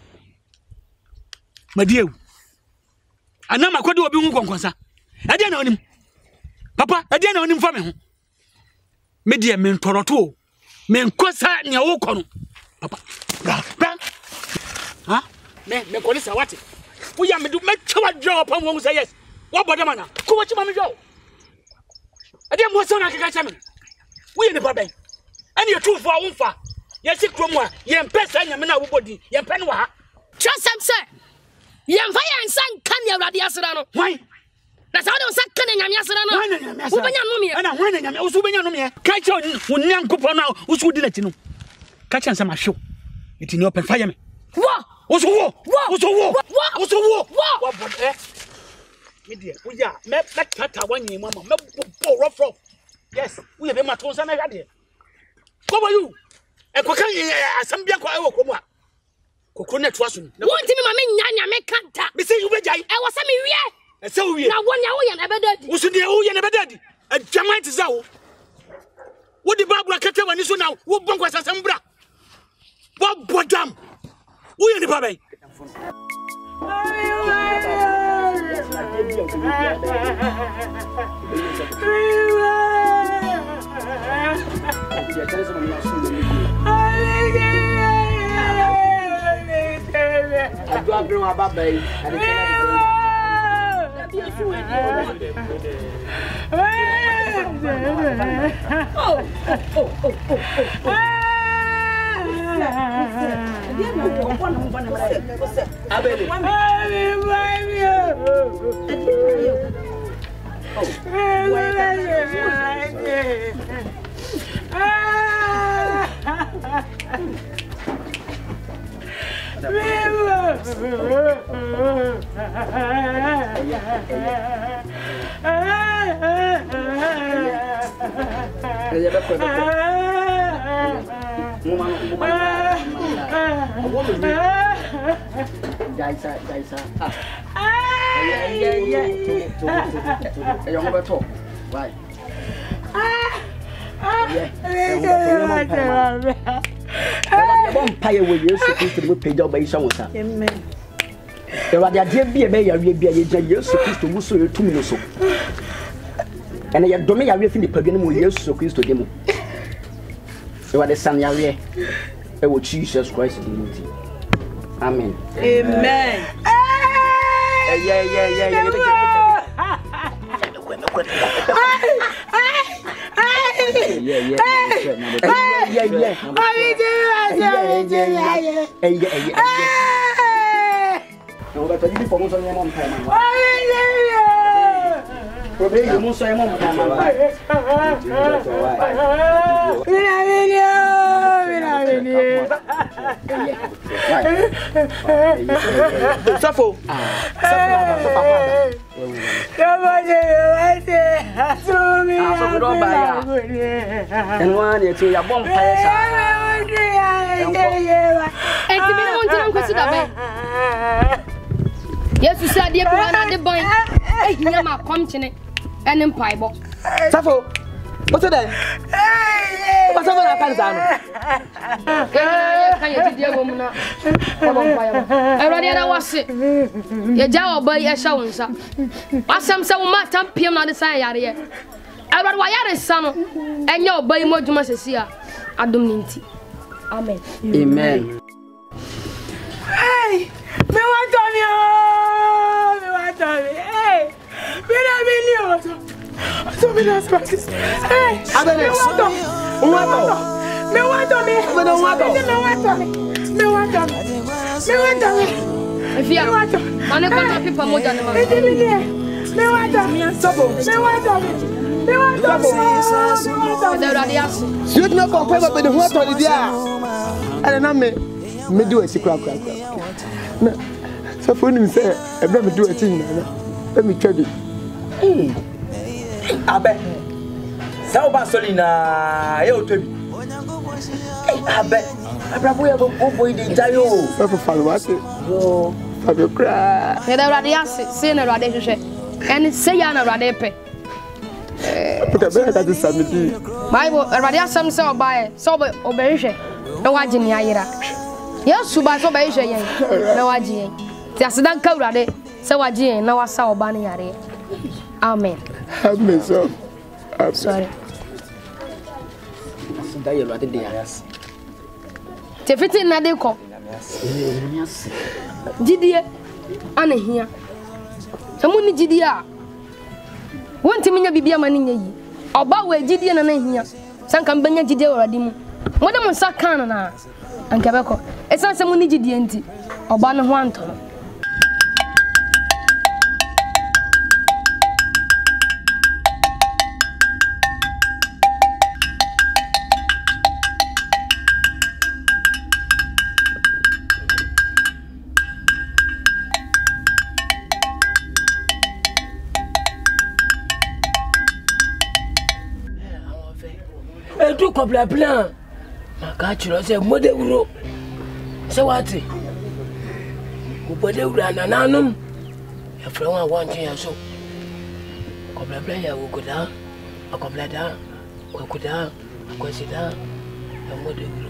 My dear, I know my quad will be Unconsa. I didn't know him. Papa, I didn't know him from him. Media men Toroto. Men kosa nya wo kono papa bra bra ha me me ko lisa wate wo ya me do me twa draw pam wo say yes wo boda mana ko wo chi ma me draw ade mo so na keka cha me wo ye ne ba ben ani ye tu fo a wo mfa ye si krom a ye mpesa nya me na wo bodi ye mpe ne wa ha
trust am say ye mfa ye nsan kan ye awrade asra no
why
na sa do sak kan nyame asra no wo benya no me
ana hwan na nyame wo so benya no me ka cha wo nyankopɔ na wo so di na ti no ka cha nsama hwew iti ni open fire me
wo
wo so wo wo so wo wo so wo
wo
bo eh me dia wo ya me me tata wanyi mama me bo rough rough yes wo ye be ma to nsa na hwade ko bo you e ko kan asam bia ko e wo ko mu a kokro na to aso ni
wo ntimi ma me nya nya me kanta
be say you be jai
e wo sa me wie
e say wie
na wonya wo ye na bedadi
wo so dia wo ye na bedadi e jaman ti za wo wo di babura kete wani so na wo bonko asasam bra wo bodam wo ye ni babai
Adua bring wa babai.
Oh, oh, oh, oh, oh.
Jaisa, Jaisa. Yeah, yeah, yeah. You want to talk? Why? Vampire will use to pay your base on that. Amen. There are the idea be a mayor, be a year supposed to move so two minutes. And I don't mean I will pagano will use so close to them. So what the son Yahweh, I will Jesus Christ divinity. Amen.
Amen.
Yeah, yeah, yeah, yeah. Yeah, yeah, Safo. And one is a bomb fire.
Yes, you said you are the boy. You are come to it and in Pibo.
Safo, what's that? What's up? I can't do woman.
I already was it. Your job by a show. What's some so much time P M on the side area. I got why son and your boy more to my sister. I don't need it. Amen.
Amen.
Hey, me want on you.
So me that's what is. Hey, me want to. Me want to. Me want to. Me want to. Me want to. Me want to. Me want to.
If you want to, man, come to people more than man.
Me want to. Me want to. Me want to. Me want to.
The radiation.
You don't compare with the what on the dia. I don't me. Me do a secret crack. So for him say, I better do a thing now. Let me tell you.
Abe. Sao ba solina e o tobi. Abe. Abrabo ya go boy dey jayo.
So for follow what? Yo. Fabio cry.
The radiation, say na radiation. And say ya na radiation.
Put a better that is something.
Bible radiation say obaye. So obehwe. Na waje ni ayira. Yesu ba so obehwe yen. Na waje yen. Ti asedan ka urade. Say waje yen na wasa oba ni yare. Amen.
Amen. So.
Sorry.
That you rather yes.
Tefiti na de ko. Jidie ana hia. Samu ni jidie a. Wonti menya bibia ma ni nyi. Oba we jidie na na hia. Sanka mbanya jidie orade mu. Moda mo saka na anka beko. Esan samu ni jidie nti. Oba no ho anto.
Edu kobla plan. Maka chiro se mode wuro. Se wati. Ku bode wuro anananum. Ya fra wa wanje ya so. Kobla plan ya wo goda. Akobla da. Ko goda. Akwasida. Ya mode wuro.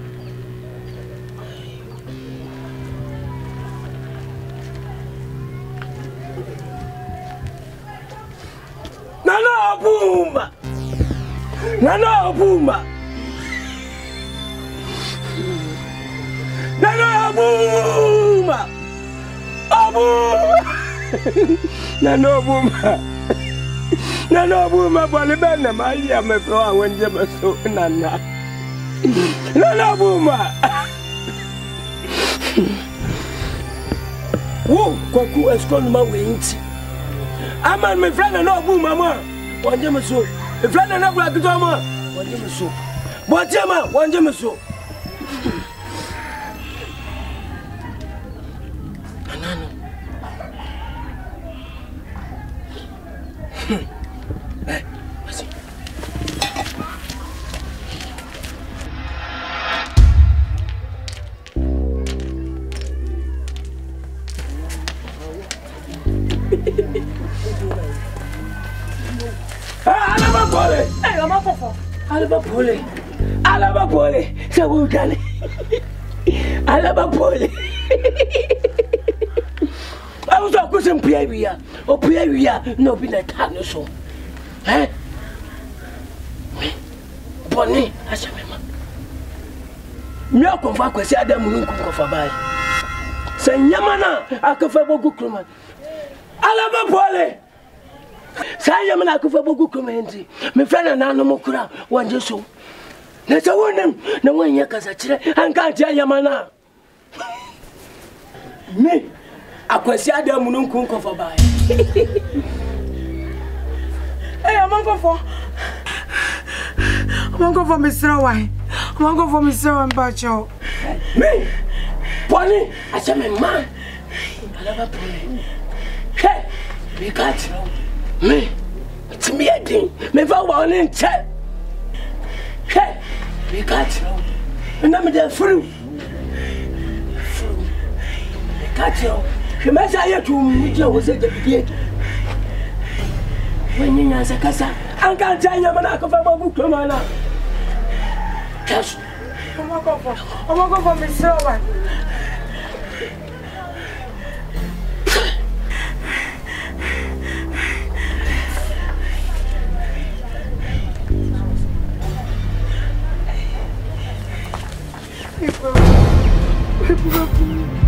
Nana bumba. Nana Buma. Nana Buma. Abu. Nana Buma. Nana Buma bali bana mali ya mefroa wenje maso nana. Nana Buma. Wo kwaku eskon ma wenti. Aman me friend Nana Buma ma. Wenje maso. If I don't have a good one, what do you so? What Gemma, one Gemma so? Alaba pole, alaba pole, sabu dale, alaba pole. I was a question Pierre, or Pierre, no be a tano so. Eh? Bonnie, I shall remember. Milk of Aqua said them who cook for buy. Say Yamana, I could for Bogukuman. Alaba pole. Saya mana aku fabu kukumenti. Me friend na no mukura wanje so. Na sa wonem na wanya kasa kire anka tia yamana. Me akwasi adam nu nkunko for bai.
Eh amanko for. Amanko for Mister Why? Amanko for Mister Mbacho.
Me. Pony, I say me man. Alaba pony. Hey, we got me, it's me a thing. Me for one in check. Hey, we got you. And I'm there through. We got you. She must say to me, you was at the beginning. When you answer Casa, I can't tell you, Manaka for Bokumana. Cash. I'm going to go for I'm going to go for Mister One.
People, people,